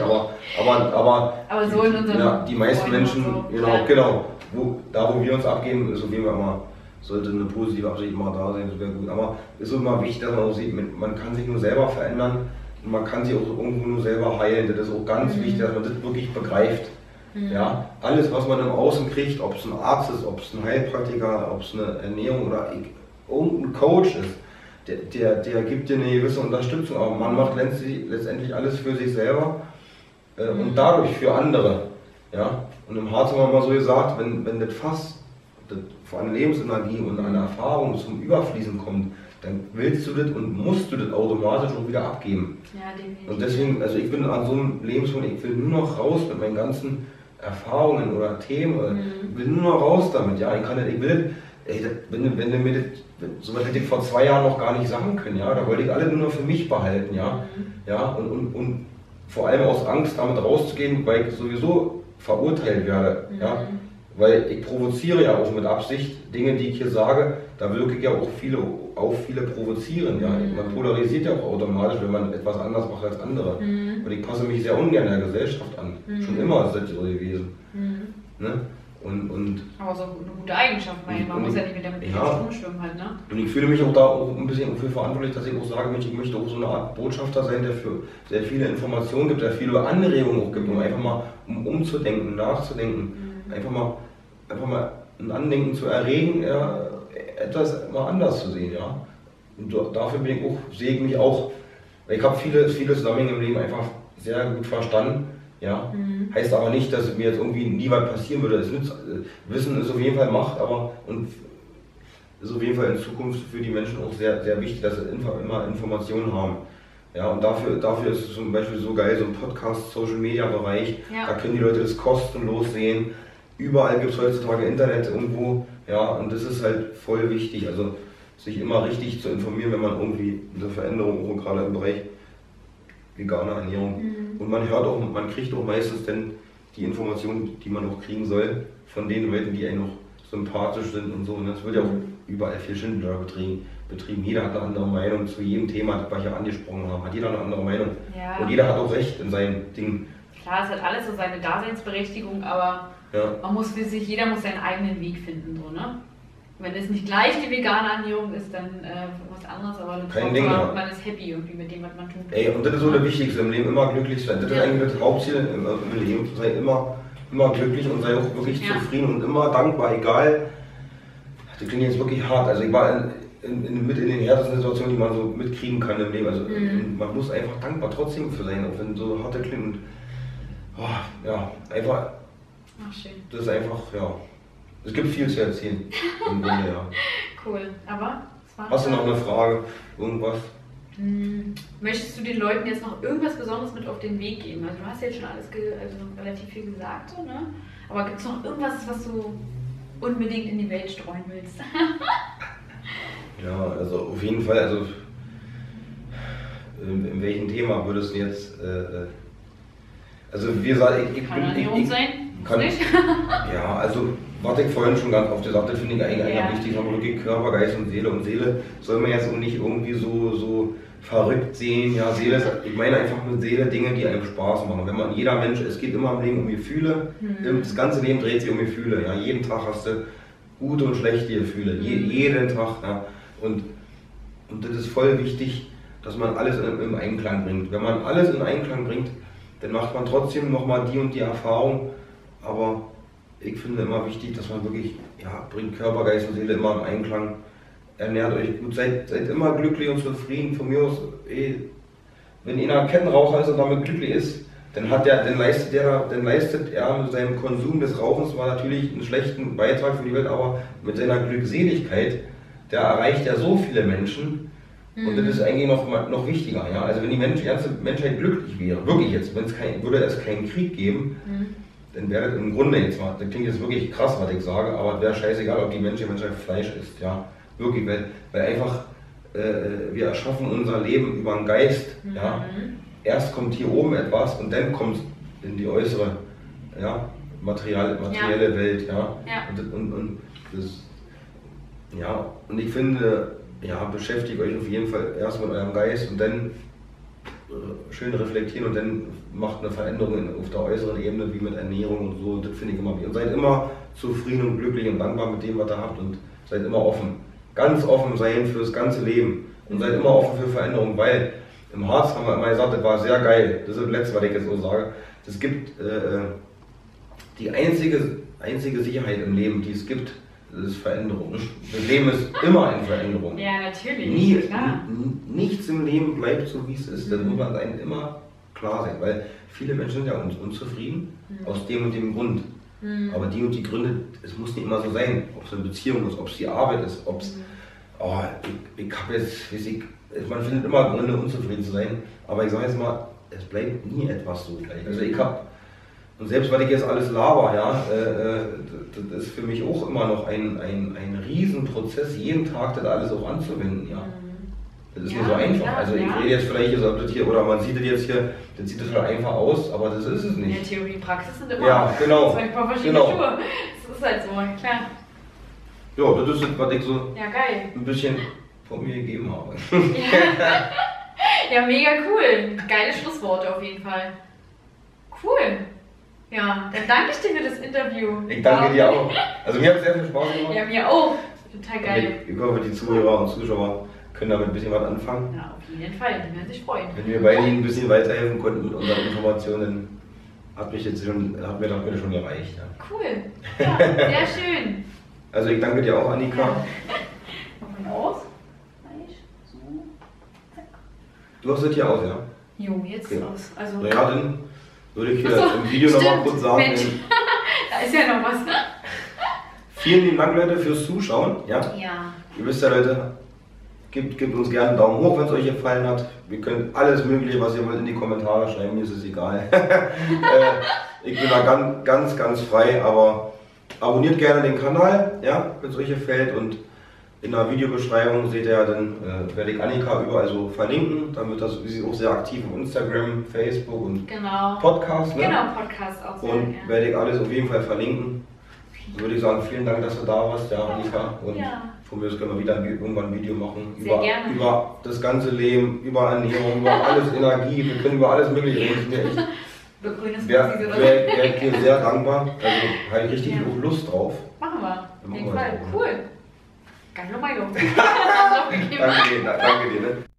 aber so in unserem die meisten Menschen, so, genau, wo wir uns abgeben, ist auf jeden Fall immer, sollte eine positive Absicht immer da sein, das wäre gut. Aber es ist immer wichtig, dass man auch sieht, man kann sich nur selber verändern und man kann sich auch irgendwo nur selber heilen. Das ist auch ganz wichtig, dass man das wirklich begreift. Ja, alles, was man im Außen kriegt, ob es ein Arzt ist, ob es ein Heilpraktiker, ob es eine Ernährung oder irgendein Coach ist, der gibt dir eine gewisse Unterstützung, aber man macht letztendlich alles für sich selber und dadurch für andere. Ja? Und im Harz haben wir mal so gesagt, wenn das Fass vor allem Lebensenergie und eine Erfahrung zum Überfließen kommt, dann willst du das und musst du das automatisch auch wieder abgeben. Ja, definitiv. Und deswegen, also ich bin an so einem Lebenspunkt, ich will nur noch raus mit meinen ganzen Erfahrungen oder Themen, ich will nur noch raus damit, ja, wenn du mir das, sowas hätte ich vor 2 Jahren noch gar nicht sagen können, ja, da wollte ich alle nur für mich behalten, ja, und vor allem aus Angst damit rauszugehen, weil ich sowieso verurteilt werde, ja, weil ich provoziere ja auch mit Absicht Dinge, die ich hier sage, da will ich ja auch viele provozieren, ja, man polarisiert ja auch automatisch, wenn man etwas anders macht als andere, und ich passe mich sehr ungern der Gesellschaft an, schon immer ist das so gewesen, ne? Aber so eine gute Eigenschaft, weil man muss ja nicht mit der rumschwimmen halt, ne? Und ich fühle mich auch da auch ein bisschen für verantwortlich, dass ich auch sage, ich möchte auch so eine Art Botschafter sein, der für sehr viele Informationen gibt, der viele Anregungen auch gibt, um einfach mal umzudenken, nachzudenken, einfach mal ein Andenken zu erregen, etwas mal anders zu sehen, ja. Und dafür sehe ich mich auch, weil ich habe viele Zusammenhänge im Leben einfach sehr gut verstanden. Ja, heißt aber nicht, dass mir jetzt irgendwie nie was passieren würde. Wissen ist auf jeden Fall Macht, und ist auf jeden Fall in Zukunft für die Menschen auch sehr, sehr wichtig, dass sie immer Informationen haben. Ja, und dafür ist es zum Beispiel so geil, so ein Podcast-Social-Media-Bereich, da können die Leute das kostenlos sehen. Überall gibt es heutzutage Internet irgendwo, ja, und das ist halt voll wichtig. Also sich immer richtig zu informieren, wenn man irgendwie eine Veränderung, auch gerade im Bereich vegane Ernährung. Und man kriegt auch meistens dann die Informationen, die man auch kriegen soll, von den Leuten, die einem noch sympathisch sind und so. Und es wird ja auch überall viel Schindler betrieben. Jeder hat eine andere Meinung zu jedem Thema, das wir hier angesprochen haben. Hat jeder eine andere Meinung. Ja. Und jeder hat auch Recht in seinen Dingen. Klar, es hat alles so seine Daseinsberechtigung, aber jeder muss seinen eigenen Weg finden, so, ne? Wenn es nicht gleich die vegane Ernährung ist, dann was anderes, aber man ist happy irgendwie mit dem, was man tut. Und das ist so das Wichtigste im Leben, immer glücklich sein. Das ist eigentlich das Hauptziel im Leben. Sei immer glücklich und sei auch wirklich zufrieden und immer dankbar, egal. Das klingt jetzt wirklich hart. Also ich war mit in den härtesten Situationen, die man so mitkriegen kann im Leben. Also man muss einfach dankbar trotzdem für sein, auch wenn so harte klingt. Einfach. Ach, schön. Das ist einfach, es gibt viel zu erzählen. Im Grunde, Cool, aber hast du noch eine Frage? Irgendwas? Möchtest du den Leuten jetzt noch irgendwas Besonderes mit auf den Weg geben? Also du hast jetzt schon alles relativ viel gesagt, so, ne? Aber gibt es noch irgendwas, was du unbedingt in die Welt streuen willst? Ja, also auf jeden Fall, also in welchem Thema würdest du jetzt, also wie gesagt, Kann Ernährung sein? Nicht? Ja, also was ich vorhin schon ganz oft gesagt habe, finde ich eigentlich wichtig, haben wir wirklich Körper, Geist und Seele. Und Seele soll man jetzt auch nicht irgendwie so verrückt sehen. Ja, Seele ist, ich meine einfach mit Seele Dinge, die einem Spaß machen. Wenn man, jeder Mensch, es geht immer im Leben um Gefühle. Das ganze Leben dreht sich um Gefühle. Ja, jeden Tag hast du gute und schlechte Gefühle. Jeden Tag. Ja. Und das ist voll wichtig, dass man alles im Einklang bringt. Wenn man alles in Einklang bringt, dann macht man trotzdem nochmal die und die Erfahrung. Aber ich finde immer wichtig, dass man wirklich, ja, bringt Körper, Geist und Seele immer im Einklang. Ernährt euch gut, seid immer glücklich und zufrieden. Von mir aus, wenn einer Kettenraucher ist und damit glücklich ist, dann leistet er mit seinem Konsum des Rauchens zwar natürlich einen schlechten Beitrag für die Welt, aber mit seiner Glückseligkeit, der erreicht ja so viele Menschen. Und das ist eigentlich noch wichtiger. Ja? Also wenn die ganze Menschheit glücklich wäre, wirklich jetzt, würde es keinen Krieg geben, dann wäre das im Grunde jetzt mal, das klingt jetzt wirklich krass, was ich sage, aber es wäre scheißegal, ob die Menschheit Fleisch isst. Ja? Wirklich, weil einfach wir erschaffen unser Leben über den Geist. Ja? Erst kommt hier oben etwas und dann kommt es in die äußere, ja, materielle Welt. Ja? Und ich finde, ja, beschäftigt euch auf jeden Fall erst mit eurem Geist und dann schön reflektieren und dann macht eine Veränderung auf der äußeren Ebene, wie mit Ernährung und so. Das finde ich immer wichtig. Und seid immer zufrieden und glücklich und dankbar mit dem, was ihr habt und seid immer offen. Ganz offen sein fürs ganze Leben und seid immer offen für Veränderung, weil im Harz haben wir immer gesagt, das war sehr geil. Das ist das Letzte, was ich jetzt so sage. Es gibt die einzige Sicherheit im Leben, die es gibt, das ist Veränderung. Das Leben ist immer in Veränderung. Ja, natürlich. Nichts im Leben bleibt so, wie es ist. Das muss man einem immer klar sein, weil viele Menschen sind ja unzufrieden aus dem und dem Grund. Aber die und die Gründe, es muss nicht immer so sein, ob es eine Beziehung ist, ob es die Arbeit ist, ob es, ich habe jetzt, man findet immer Gründe, unzufrieden zu sein, aber ich sage jetzt mal, es bleibt nie etwas so gleich. Also und selbst weil ich jetzt alles laber, ja, das ist für mich auch immer noch ein Riesenprozess, jeden Tag das alles auch anzuwenden, ja. Das ist nicht so einfach. Klar, also ich rede jetzt vielleicht, als ob das hier, oder man sieht das jetzt hier, dann sieht das halt einfach aus, aber das ist es nicht. Ja, Theorie und Praxis sind immer zwei verschiedene Schuhe. Das ist halt so, klar. Ja, das ist, was ich so ein bisschen von mir gegeben habe. Ja, mega cool. Geile Schlussworte auf jeden Fall. Cool. Ja, dann danke ich dir für das Interview. Ich danke dir auch. Also mir hat es sehr viel Spaß gemacht. Ja, mir auch. Total geil. Ich hoffe, die Zuhörer und Zuschauer können damit ein bisschen was anfangen. Ja, auf jeden Fall. Die werden sich freuen. Wenn wir beide Ihnen ein bisschen weiterhelfen konnten mit unseren Informationen, hat mir das schon gereicht. Ja. Cool. Ja, sehr schön. Also ich danke dir auch, Annika. Ja. Noch aus. So. Du hast das hier aus, ja? Jo, jetzt okay. Aus. Also naja, dann würde ich hier im Video nochmal kurz sagen. Da ist ja noch was. Vielen lieben Dank, Leute, fürs Zuschauen. Ja. Ihr wisst ja, Leute, gebt uns gerne einen Daumen hoch, wenn es euch gefallen hat. Wir können alles Mögliche, was ihr wollt, in die Kommentare schreiben. Mir ist es egal. Ich bin da ganz frei, aber abonniert gerne den Kanal, ja, wenn es euch gefällt. Und in der Videobeschreibung seht ihr ja, dann werde ich Annika überall so verlinken. Dann wird das, sie ist auch sehr aktiv auf Instagram, Facebook und Podcast. Ne? Genau, Podcast auch. Und werde ich alles auf jeden Fall verlinken. So würde ich sagen, vielen Dank, dass du da warst, ja, Annika. Und von mir aus können wir wieder irgendwann ein Video machen. Über das ganze Leben, über Ernährung, über alles Energie. Wir können über alles Mögliche reden. Wäre ich dir sehr dankbar. Also habe ich richtig Lust drauf. Machen wir. Auf jeden Fall. Cool. Geile Meinung. Danke dir. Ne?